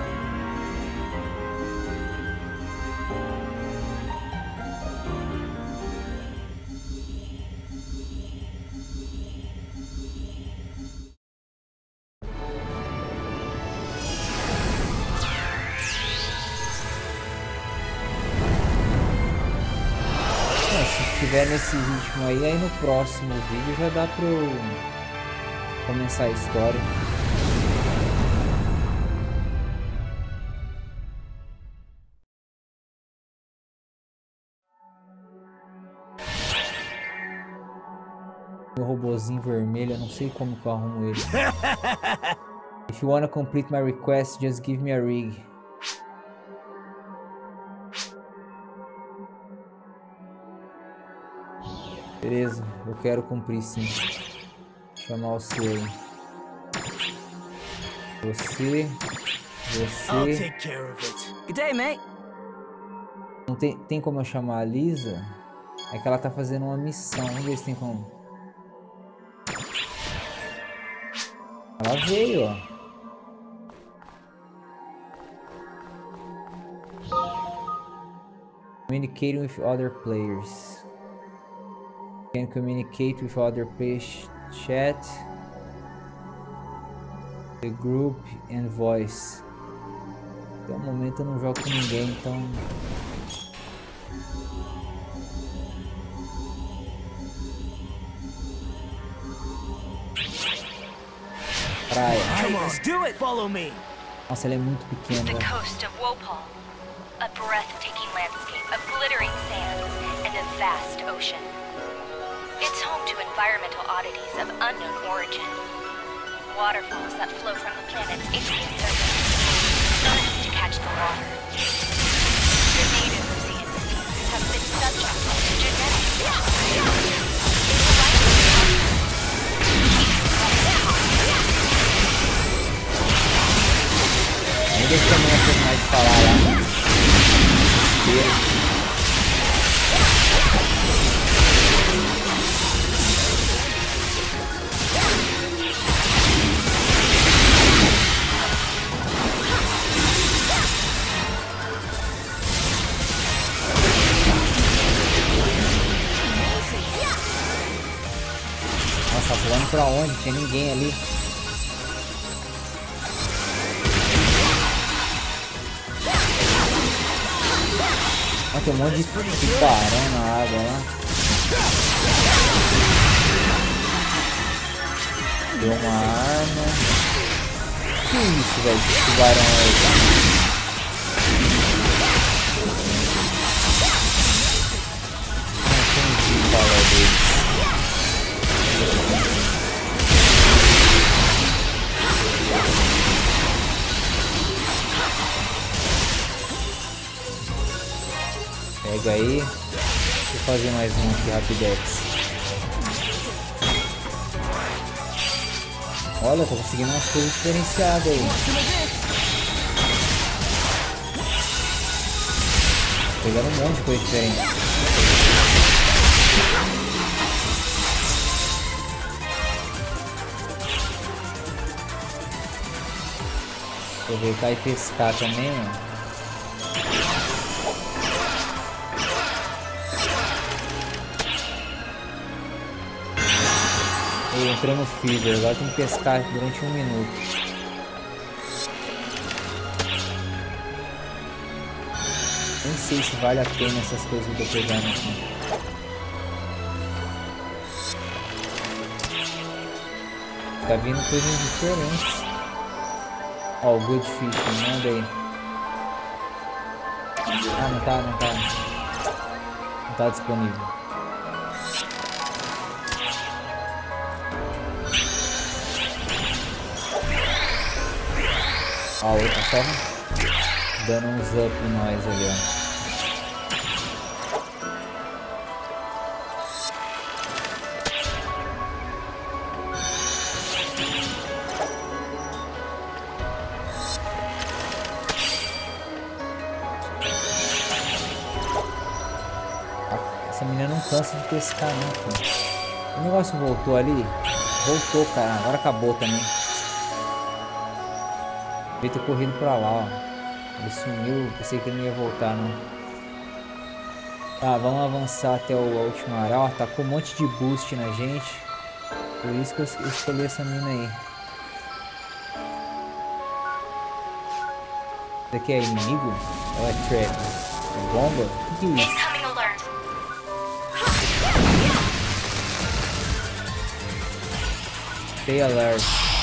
Se tiver nesse ritmo aí, aí no próximo vídeo já dá pra eu começar a história. Meu robozinho vermelho, eu não sei como que eu arrumo ele. If you wanna complete my request, just give me a rig. Beleza, eu quero cumprir sim. Chamar o seu. Você. I'll Você. take care of it. Good day, mate. Não tem, tem como eu chamar a Lisa? É que ela tá fazendo uma missão. Vamos ver se tem como. Ela veio, ó. Communicating with other players. Can communicate with other players. Chat. The group and voice. Até o momento eu não jogo com ninguém, então. Praia. Come on, let's do it. Follow me. Nossa, ela é muito pequena. The Velho. coast of Wopal. A breathtaking landscape of glittering sands and a vast ocean. It's home to environmental oddities of unknown origin. Waterfalls that flow from the planet's aqueous surface. Suns to catch the water. The native sea species have been subject to genetic mutations. Nem deixa a minha personagem falar lá. Inteiro. Nossa, tá pulando pra onde? Tinha ninguém ali. Ó, tem um monte de tubarão na água lá. Deu uma arma. Que isso, velho? Que tubarão é esse? Não entendi qual é dele. Pega aí. Deixa eu fazer mais um aqui, rapidex. Olha, tô conseguindo umas coisas diferenciadas aí. Pegando um monte de coisa diferente. Aproveitar e pescar também, ó. Eu entrei no feeder, agora tem que pescar durante um minuto. Nem sei se vale a pena essas coisas que eu tô pegando aqui. Tá vindo coisas diferentes. Ó, o Good Fish, manda aí. Ah, não tá, não tá. Não tá disponível. A outra só dando uns up em nós ali, ó. Essa menina não cansa de pescar, não, cara. O negócio voltou ali? Voltou, cara. Agora acabou também. Devia ter corrido pra lá, ó. Ele sumiu, pensei que ele não ia voltar, não. Tá, vamos avançar até o último área. Ó, tacou um monte de boost na gente. Por isso que eu escolhi essa mina aí. Isso aqui é inimigo? Ou é trap? É bomba? O que, que é isso? Incoming alert. Stay alert.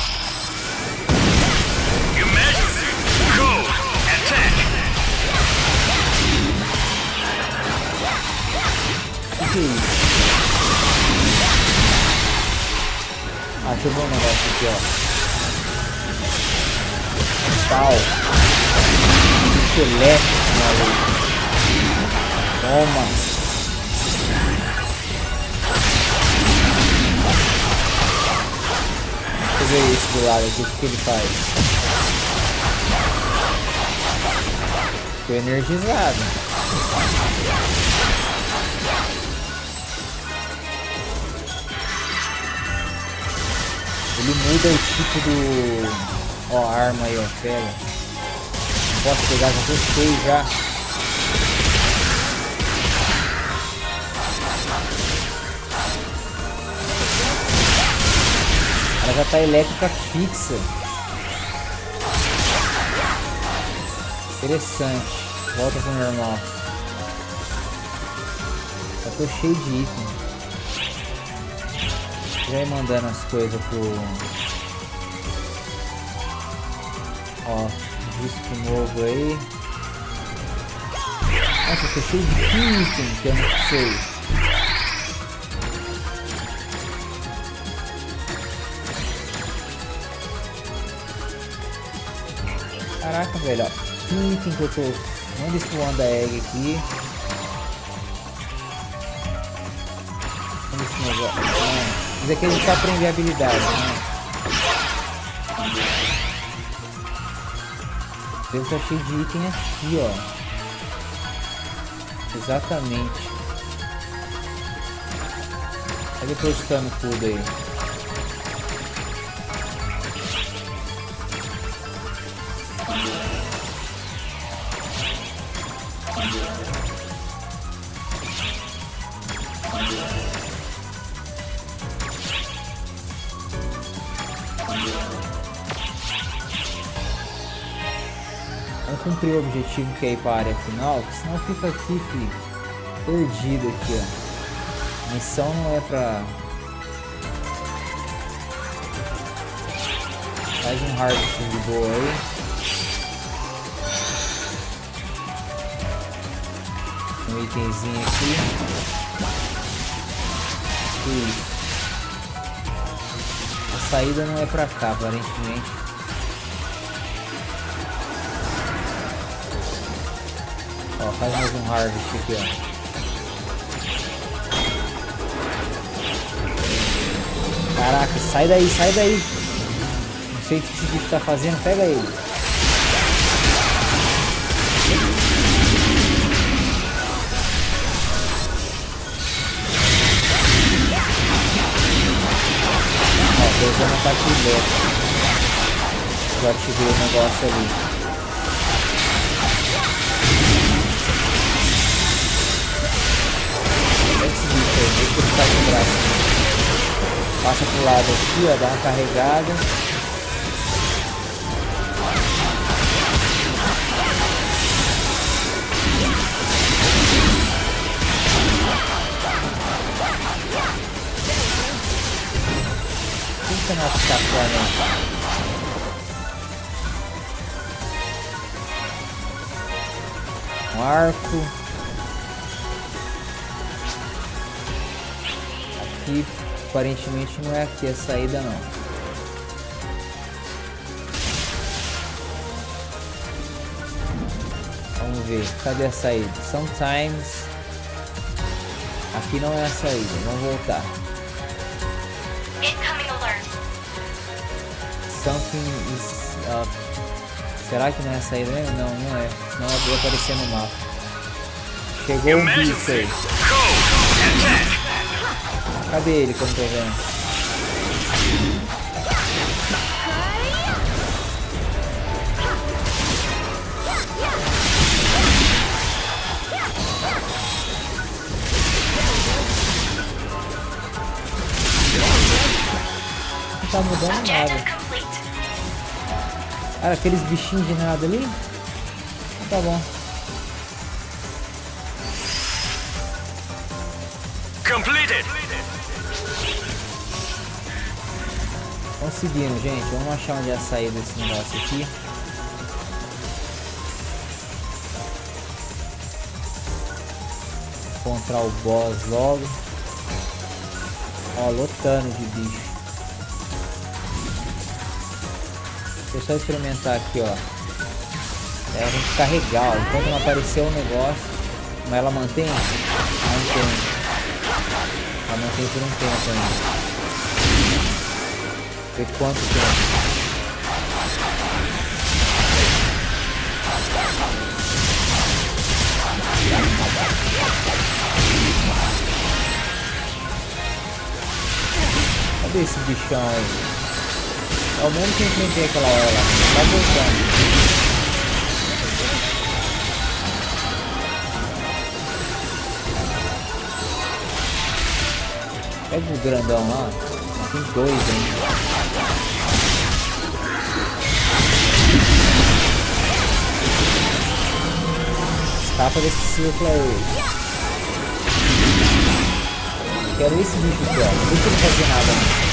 Que isso? Ah, deixa eu ver um negócio aqui, ó. Tal. Esqueleto, maluco. Toma. Deixa eu ver esse do lado aqui, o que ele faz. Ficou energizado. Ele muda o tipo do... Ó, a arma aí, ó, pega. Não posso pegar, já tô cheio já. Ela já tá elétrica fixa. Interessante. Volta pro normal. Já tô cheio de item. Já ir mandando as coisas pro... Ó, disco novo aí. Nossa, eu tô cheio de item que eu não sei. Caraca, velho, ó. Que item que eu tô... Manda esse Wanda Egg aqui. Manda esse negócio. Ah, isso aqui a gente só aprender a habilidade, né? Devo estar cheio de item aqui, ó. Exatamente. Tá depositando tudo aí. Vamos cumprir o objetivo que é ir para a área final, que senão fica aqui, filho, perdido aqui, ó. A missão não é pra... Faz um harvest de boa aí. Um itemzinho aqui. Isso. A saída não é pra cá, aparentemente. Ó, faz mais um harvest aqui, ó. Caraca, sai daí, sai daí. Não sei o que esse bicho tá fazendo, pega ele. Ó, tô usando ataque elétrico. Já ativei o negócio ali. Esse bicho aí, deixa ele ficar com o braço. Passa pro lado aqui, ó, dá uma carregada. Quem que não ficar fora? Um arco. Aqui. Aparentemente não é aqui a saída não. Vamos ver, cadê a saída? Sometimes. Aqui não é a saída, vamos voltar. Something is up. Será que não é a saída mesmo? Não, não é. Senão ela vai aparecer no mapa. Chegou um bicho aí. Cadê ele que eu não tô vendo? Não tá mudando nada. Cara, aqueles bichinhos de nada ali? Tá bom. Completed. Conseguindo, gente. Vamos achar onde é a saída desse negócio aqui. Encontrar o boss logo. Ó, lotando de bicho. Deixa eu só experimentar aqui, ó. É a gente carregar, ó. Enquanto não aparecer o negócio. Mas ela mantém? Mantém. Ela mantém por um tempo ainda. Ver quanto tempo. Cadê esse bichão aí? É o mesmo que eu enfrentei aquela hora lá. Tá voltando. Pega o grandão lá. Tem dois ainda. Escapa desse círculo aí. Quero esse bicho aqui, ó. Não deixa ele fazer nada. Né?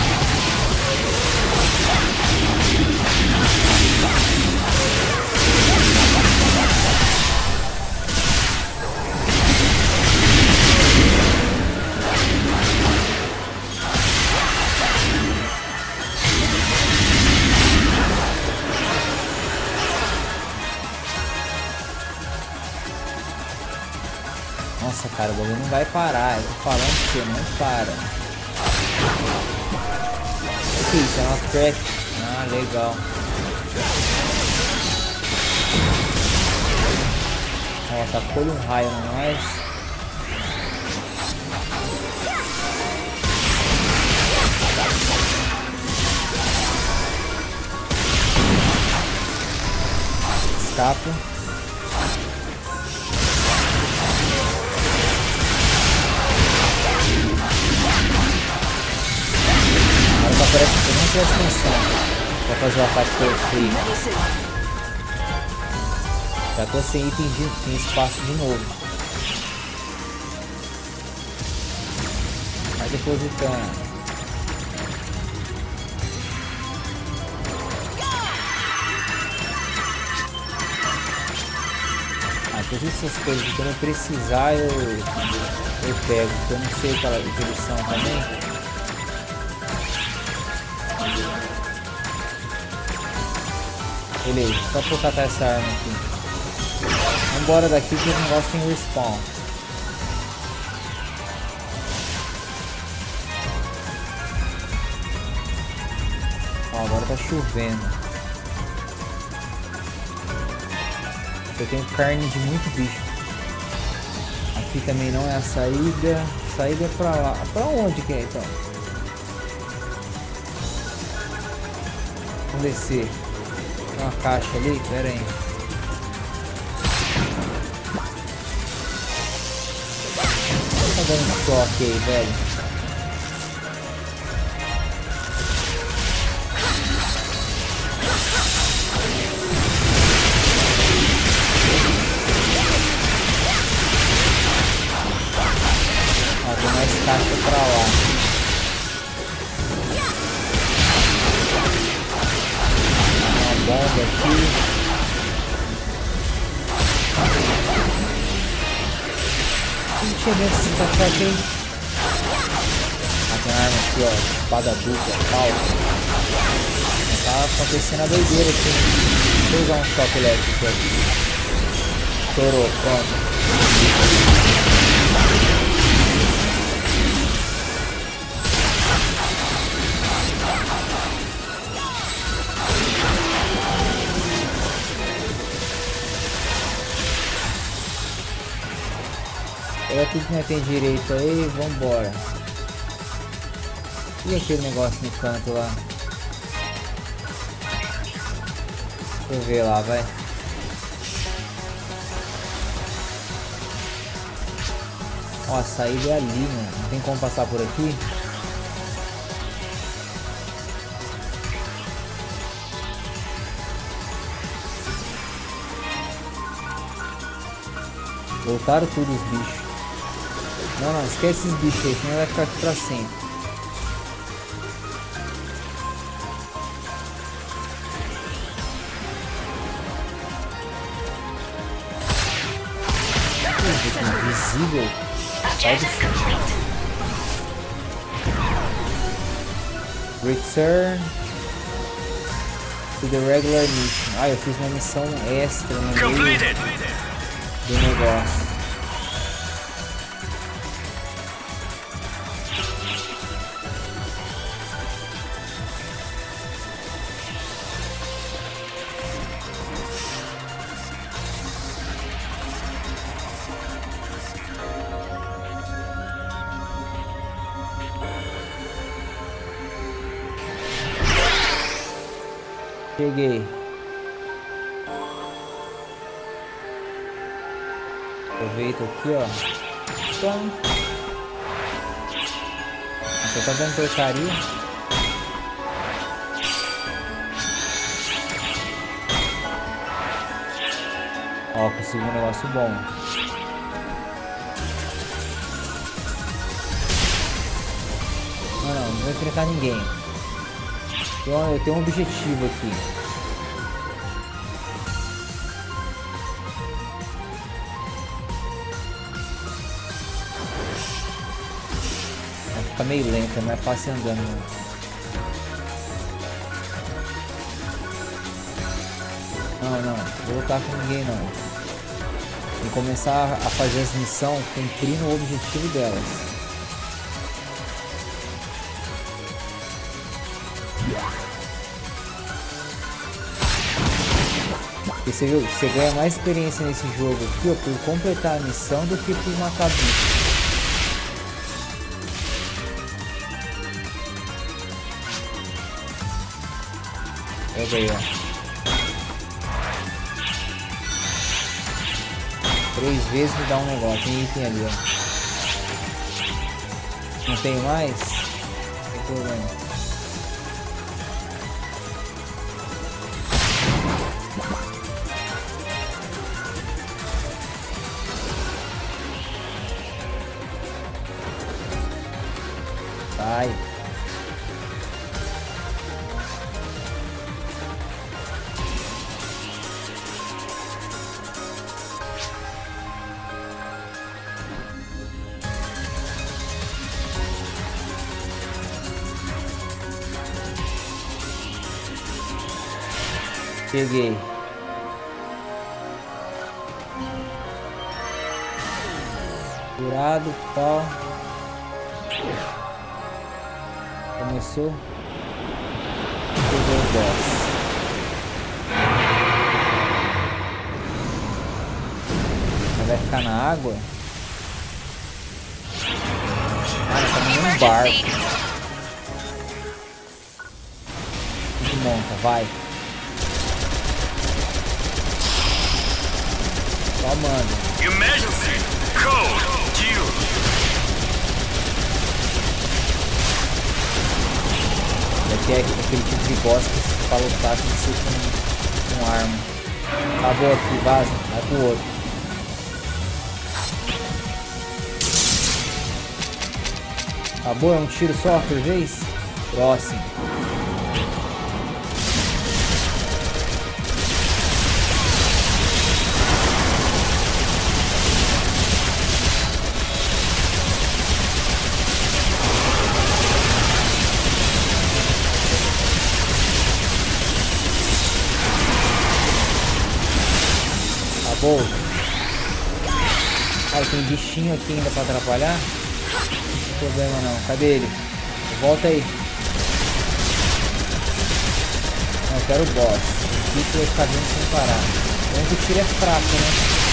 Nossa, cara, o bagulho não vai parar. Eu tô falando que você não para. O que é isso? É uma crack. Ah, legal. Ó, tacou-lhe um raio a mais. Escapa. Parece que eu não presta atenção pra fazer o ataque perfeito. Já tô sem item de tem espaço de novo. Vai depositando. Ah, todas essas coisas que quando eu precisar eu, eu pego, porque eu não sei qual é a evolução também. Beleza, só pra eu catar essa arma aqui. Vambora daqui que o negócio tem respawn. Ó, agora tá chovendo. Eu tenho carne de muito bicho. Aqui também não é a saída. A saída é pra lá. Pra onde que é então? Vamos descer. Tem uma caixa ali, pera aí. Tá dando um choque aí, velho. Ó, tem mais caixa pra lá. Bomba aqui. Deixa eu ver se tá fraco aí. Ah, tem uma arma aqui, ó. Espada dupla, pau. Tá acontecendo a doideira aqui. Deixa eu usar um choque elétrico aqui. Estourou, pronto. Pega tudo que não tem direito aí, vambora. E aquele negócio no canto lá? Deixa eu ver lá, vai. Ó, a saída é ali, mano. Não tem como passar por aqui? Voltaram tudo os bichos. Não, não, esquece esses bichos aí, senão vai ficar aqui pra sempre. Invisível. Return to the regular mission. Ah, eu fiz uma missão extra no meio do negócio. Cheguei. Aproveito aqui, ó. Então. Você tá dando porcaria. Ó, consegui um negócio bom. Não, não, não vou enfrentar ninguém. Então, eu tenho um objetivo aqui. Vai ficar meio lenta, não é fácil andando. Não. Não, não, vou lutar com ninguém não. Tem que começar a fazer as missões cumprindo o objetivo delas. Porque você, você ganha mais experiência nesse jogo aqui, ó, por completar a missão do que por matar bicho. Pega aí, ó. Três vezes me dá um negócio. Tem item ali, ó. Não tem mais? Não tem problema. Sai. Cheguei. Curado, tal. Começou. Chegou o boss. Vai ficar na água? Ah, tá num barco. A gente monta, vai. Só manda. Emergency code Q. Aqui é aquele tipo de boss que pra lutar tem que ser com, com arma. Acabou aqui, vaza, vai pro outro. Acabou, é um tiro só por vez? Próximo. Acabou. Ah, tem bichinho aqui ainda pra atrapalhar? Não tem problema não. Cadê ele? Volta aí. Não, eu quero o boss. O bicho vai ficar vindo sem parar. Bom que o tiro é fraco, né?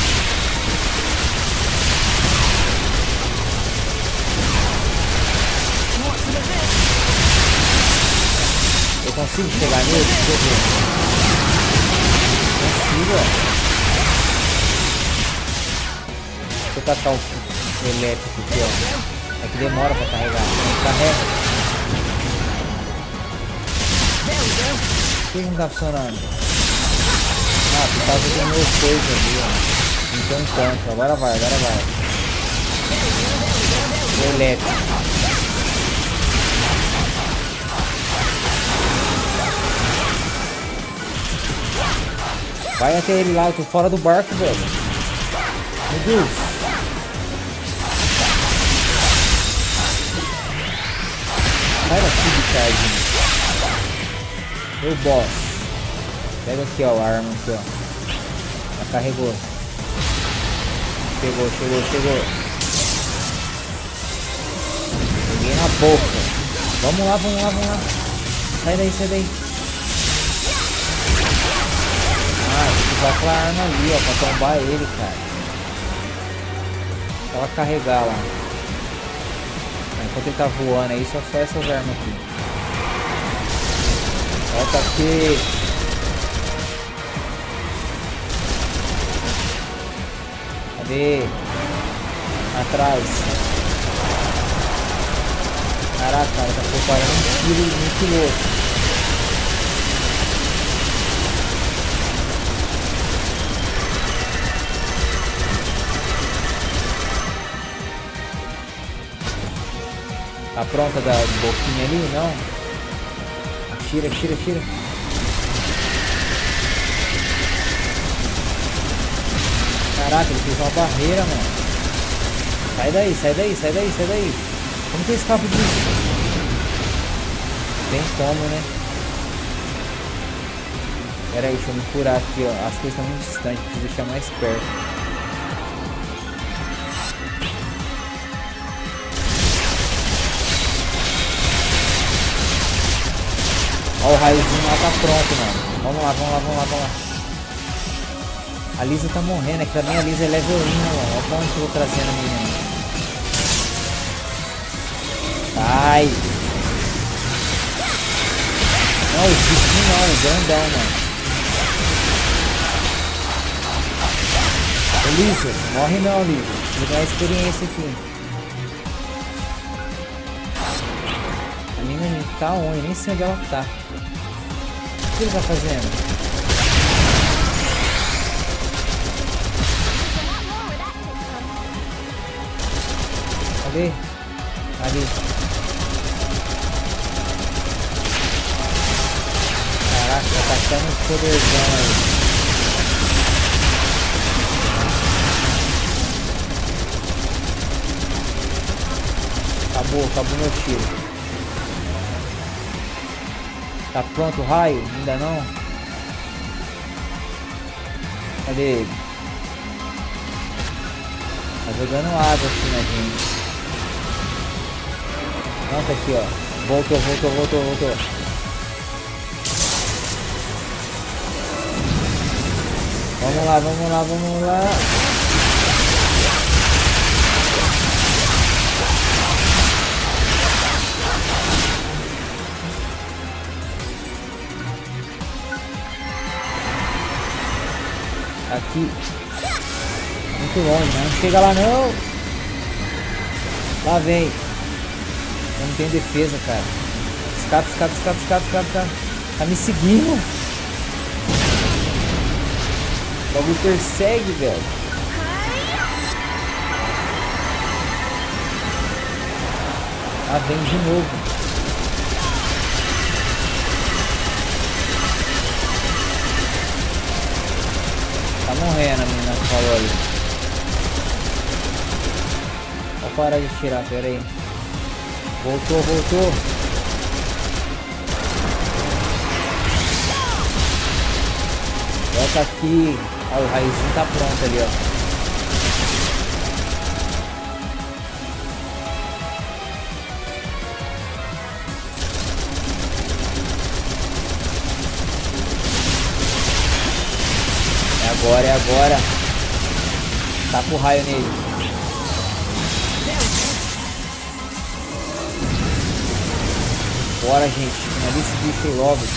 Eu consigo chegar nele? Deixa eu ver. Consigo, ó. Deixa eu tacar o elétrico aqui, ó. É que demora pra carregar. Não carrega. Por que não tá funcionando? Ah, por causa do meu coisa ali, ó. Então enquanto. Agora vai, agora vai. O elétrico. Vai até ele lá, eu tô fora do barco, velho. Meu Deus. Sai daqui, bicardinho. Meu boss. Pega aqui, ó, a arma aqui, ó. Já carregou. Chegou, chegou, chegou. Peguei na boca. Vamos lá, vamos lá, vamos lá. Sai daí, sai daí. Ah, tem que usar aquela arma ali, ó, pra tombar ele, cara. Ela carregar lá. Enquanto ele tá voando aí, só só essas armas aqui. Volta aqui. Cadê? Atrás. Caraca, cara, tá preparando um tiro muito louco. Tá pronta da boquinha ali? Não? Atira, atira, atira. Caraca, ele fez uma barreira, mano. Sai daí, sai daí, sai daí, sai daí. Como que eu escapo disso? Tem como, né? Pera aí, deixa eu me curar aqui, ó. As coisas estão muito distantes, preciso deixar mais perto. Ó, o raiozinho lá tá pronto, mano. Vamos lá, vamos lá, vamos lá, vamos lá. A Lisa tá morrendo, é que também a Lisa é level um, mano. Olha pra onde eu vou trazendo a menina. Sai! Não, o bichinho não, o grandão, mano. Ô, Lisa, morre não, Lisa. Vou dar experiência aqui. A menina tá onde? Nem sei onde ela tá. O que ele tá fazendo? Cadê? Ali. Caraca, tá atacando um poderzão aí. Acabou, acabou meu tiro. Tá pronto o raio? Ainda não? Cadê ele? Tá jogando água aqui na gente. Não, tá aqui, ó. Voltou, voltou, voltou, voltou. Vamos lá, vamos lá, vamos lá. Aqui. Muito longe, né? Não chega lá não. Lá vem. Eu não tenho defesa, cara. Escape, escape, escape, escape, escape, escape. Tá me seguindo. O bagulho persegue, velho. Ah, vem de novo. Tá morrendo a menina que falou ali. Vou parar de tirar, pera aí. Voltou, voltou. Volta aqui. Ó, o raizinho tá pronto ali, ó. É agora, é agora. Taca o raio nele. Bora, gente. Finaliza esse bicho aí logo.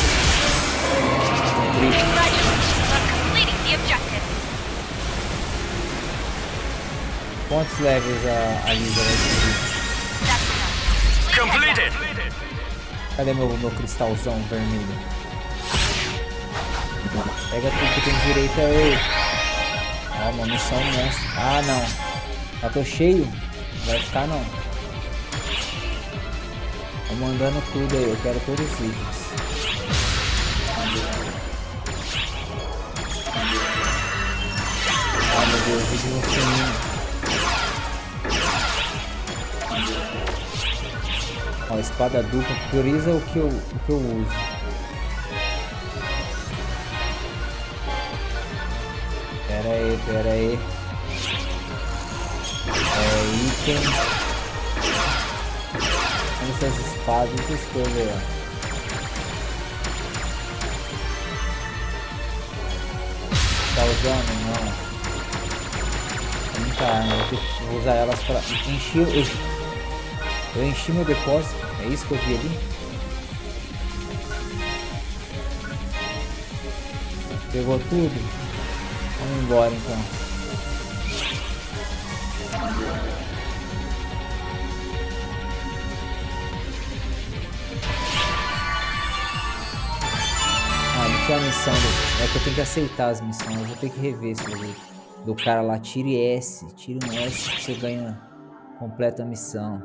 Quantos levels a, a Lisa vai subir? Completed. Cadê meu, meu cristalzão vermelho? Pega tudo que tem direito aí. Ó, uma missão monstro. Ah, não. Já tô cheio. Não vai ficar, não. Tô mandando tudo aí. Eu quero todos os itens. Ah, meu Deus. Vídeo no fininho. Ó, espada dupla. Prioriza o que eu, o que eu uso. Pera aí, pera aí. É item. Olha essas espadas, essas coisas aí, ó. Tá usando? Não. Não tá, né? Eu vou usar elas pra encher. Eu, eu enchi meu depósito. É isso que eu vi ali. Pegou tudo? Vamos embora então. missão. Do, é que eu tenho que aceitar as missões. Eu vou ter que rever esse jogo. Do cara lá, tire S. Tire um S que você ganha. Completa a missão.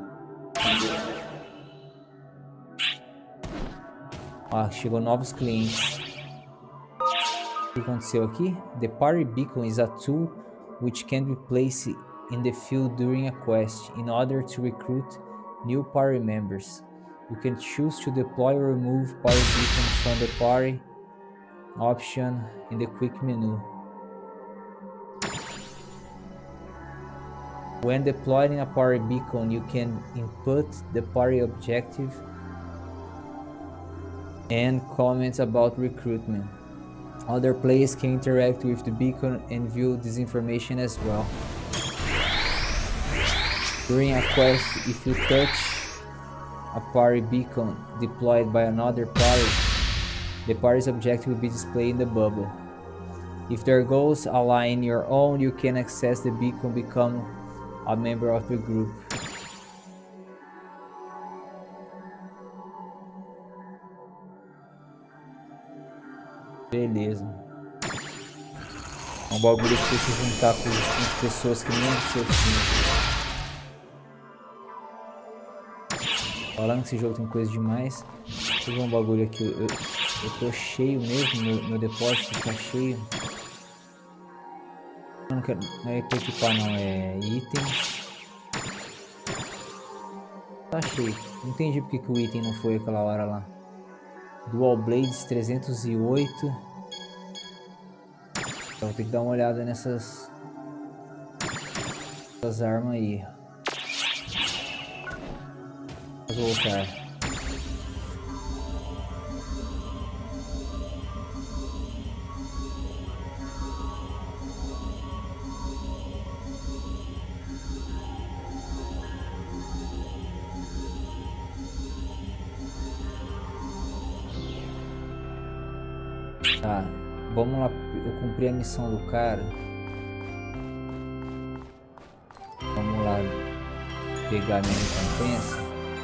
Ó, chegou novos clientes. O que aconteceu aqui? The Party Beacon is a tool which can be placed in the field during a quest in order to recruit new party members. You can choose to deploy or remove party beacon from the party option in the quick menu. When deploying a party beacon, you can input the party objective and comments about recruitment. Other players can interact with the beacon and view this information as well. During a quest, if you touch a party beacon deployed by another party, the party's objective will be displayed in the bubble. If their goals align your own, you can access the beacon and become a member of the group. Beleza. É um bagulho que você se juntar com, com pessoas que nem é do seu time. Falando que esse jogo tem coisa demais. Deixa eu ver um bagulho aqui. Eu, eu, eu tô cheio mesmo, meu, meu depósito tá cheio. Não, quero, não é pra equipar não, é item. Tá cheio. Não entendi porque que o item não foi aquela hora lá. Dual Blades trezentos e oito. Então vou ter que dar uma olhada nessas, essas armas aí. Vou voltar. Tá, vamos lá, eu cumpri a missão do cara. Vamos lá pegar minha recompensa.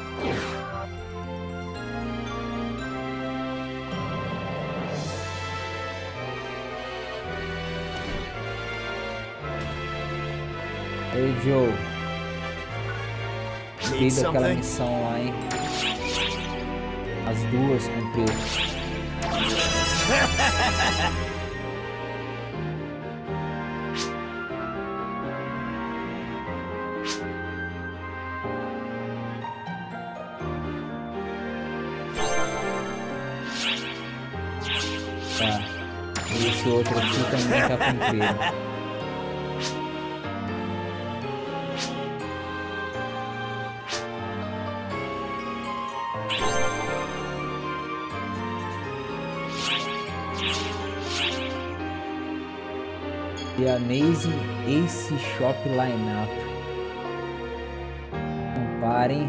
Ei, Joe. Fiz aquela missão lá, hein? As duas cumpri. Tá, esse outro aqui também tá cumprido. The Amazing Ace Shop Lineup. Comparem.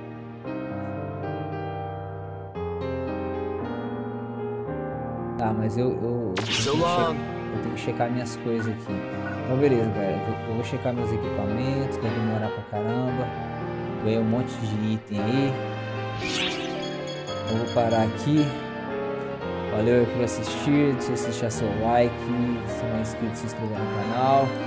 Tá, mas eu, eu, eu, tenho checar, eu tenho que checar minhas coisas aqui. Então beleza, galera. Eu, eu vou checar meus equipamentos, vai demorar pra caramba. Ganhei um monte de item aí. Eu vou parar aqui. Valeu por assistir, se você deixar seu like, se não é inscrito, se inscrever no canal.